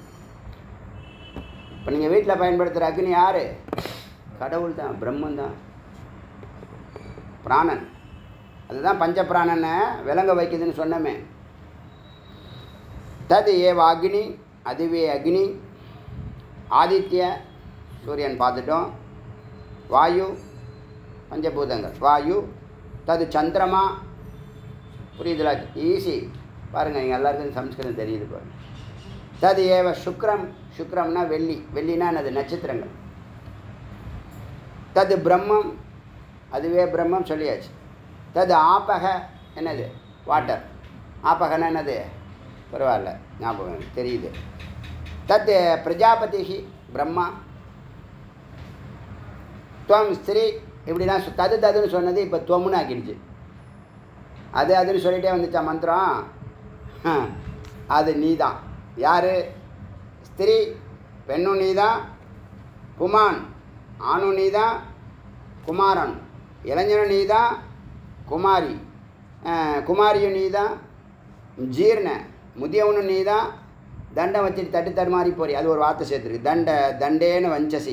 இப்போ நீங்கள் வீட்டில் பயன்படுத்துகிற அக்னி யார்? கடவுள் தான், பிரம்மன் தான், பிராணன். அதுதான் பஞ்ச பிராணனை விளங்க வைக்குதுன்னு சொன்னமே. தது ஏவ அக்னி, அதுவே அக்னி. ஆதித்ய சூரியன் பார்த்துட்டோம். வாயு பஞ்சபூதங்கள், வாயு. தது சந்திரமா. புரியுதுல? ஈஸி பாருங்கள், நீங்கள் எல்லாருக்கும் சம்ஸ்கிருதம் தெரியுது பாருங்கள். தது ஏவ சுக்ரம், சுக்ரம்னா வெள்ளி, வெள்ளினா என்னது? நட்சத்திரங்கள். தது பிரம்மம், அதுவே பிரம்மம் சொல்லியாச்சு. தது ஆபக, என்னது? வாட்டர். ஆபகனா என்னது? பரவாயில்ல, ஞாபகம் தெரியுது. தத் பிரஜாபதி பிரம்மா. துவம் ஸ்திரீ. இப்படிலாம் தது ததுன்னு சொன்னது இப்போ துவம்னு ஆக்கிடுச்சு. அதுன்னு சொல்லிகிட்டே வந்துச்சா மந்திரம். அது நீ தான். யார்? ஸ்திரீ, பெண்ணும் நீ தான். புமான், ஆணும் நீ தான். குமாரன், இளைஞனும் நீ தான். குமாரி, குமாரியும் நீ தான். ஜீர்ண, முதியவனும் நீ தான். தண்டம் வச்சுட்டு தட்டு தடுமாறி போறி, அது ஒரு வார்த்தை சேர்த்துருக்கு. தண்டேன்னு வஞ்சசி.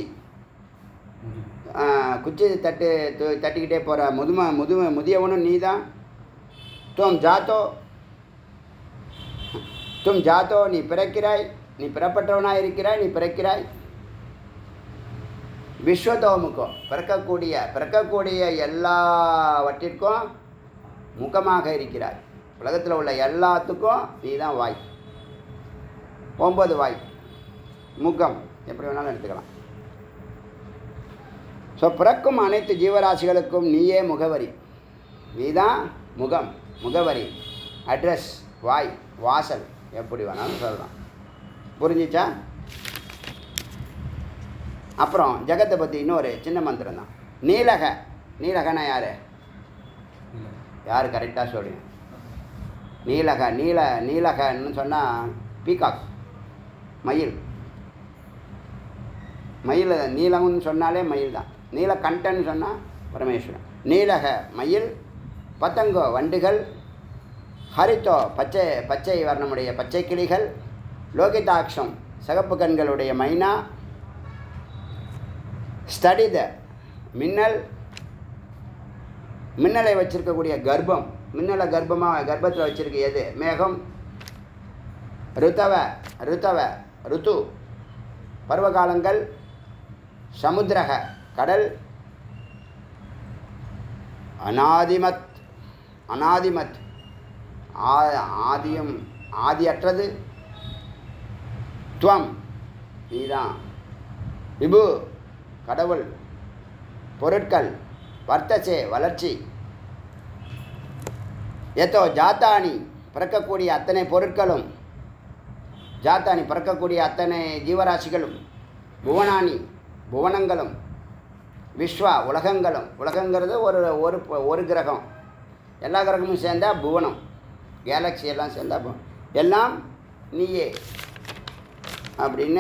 குச்சி தட்டிக்கிட்டே போகிற முதியவனும் நீ தான். துவம் ஜாத்தோ, நீ பிறக்கிறாய், நீ பிறப்பற்றவனாக இருக்கிறாய், நீ பிறக்கிறாய். விஸ்வதோமுகம், பிறக்கக்கூடிய எல்லாவற்றிற்கும் முகமாக இருக்கிறாய். உலகத்தில் உள்ள எல்லாத்துக்கும் நீ தான் வாய். 9 வாய், முகம், எப்படி வேணாலும் எடுத்துக்கலாம். ஸோ பிறக்கும் அனைத்து ஜீவராசிகளுக்கும் நீயே முகவரி. நீ தான் முகம், முகவரி, அட்ரஸ், வாய், வாசல், எப்படி வேணாலும் சொல்லலாம். புரிஞ்சிச்சா? அப்புறம் ஜெகத்தை பற்றி இன்னொரு சின்ன மந்திரம் தான். நீலக. நீலகனா யார்? யார் கரெக்டாக சொல்லுங்க? நீலக. நீலகன்னு சொன்னால் பீகாக், மயில். மயில் நீலம்னு சொன்னாலே மயில் தான். நீலகண்டன்னு சொன்னால் பரமேஸ்வரன். நீலக மயில். பத்தங்கோ வண்டுகள். ஹரித்தோ பச்சை வர்ணமுடைய பச்சை கிளிகள். லோகிதாட்சம் சிகப்பு கண்களுடைய மைனா. ஸ்டடித மின்னலை வச்சிருக்கக்கூடிய கர்ப்பம். மின்னலை கர்ப்பத்தில் வச்சிருக்க எது? மேகம். ருத்து பருவகாலங்கள். சமுத்திரக கடல். அனாதிமத் ஆதியற்றது. துவம் நீதான். விபு கடவுள். பொருட்கள். வர்த்தசே வளர்ச்சி. ஏதோ ஜாத்தானி பிறக்கக்கூடிய அத்தனை பொருட்களும். ஜாத்தானி பிறக்கக்கூடிய அத்தனை ஜீவராசிகளும். புவனானி புவனங்களும். விஸ்வா உலகங்களும். உலகங்கிறது ஒரு கிரகம். எல்லா கிரகமும் சேர்ந்தால் புவனம். கேலக்ஸி எல்லாம் சேர்ந்தா எல்லாம் நீயே அப்படின்னு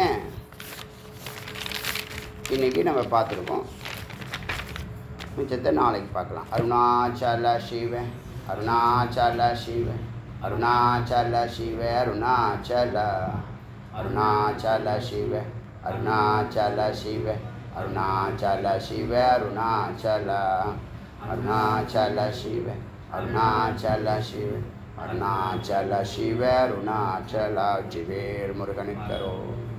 இன்றைக்கி நம்ம பார்த்துருக்கோம். மிச்சத்தை நாளைக்கு பார்க்கலாம். அருணாச்சல சிவ அருணாச்சல சிவ அருணாச்சல சிவ அருணாச்சல அருணாச்சல சிவ அருணாச்சல சிவ அருணாச்சல சிவ அருணாச்சல அருணாச்சல சிவ அருணாச்சல சிவ அருணாச்சல சிவ அருணாச்சல ஜிவேர் முருகனுக்கரோ.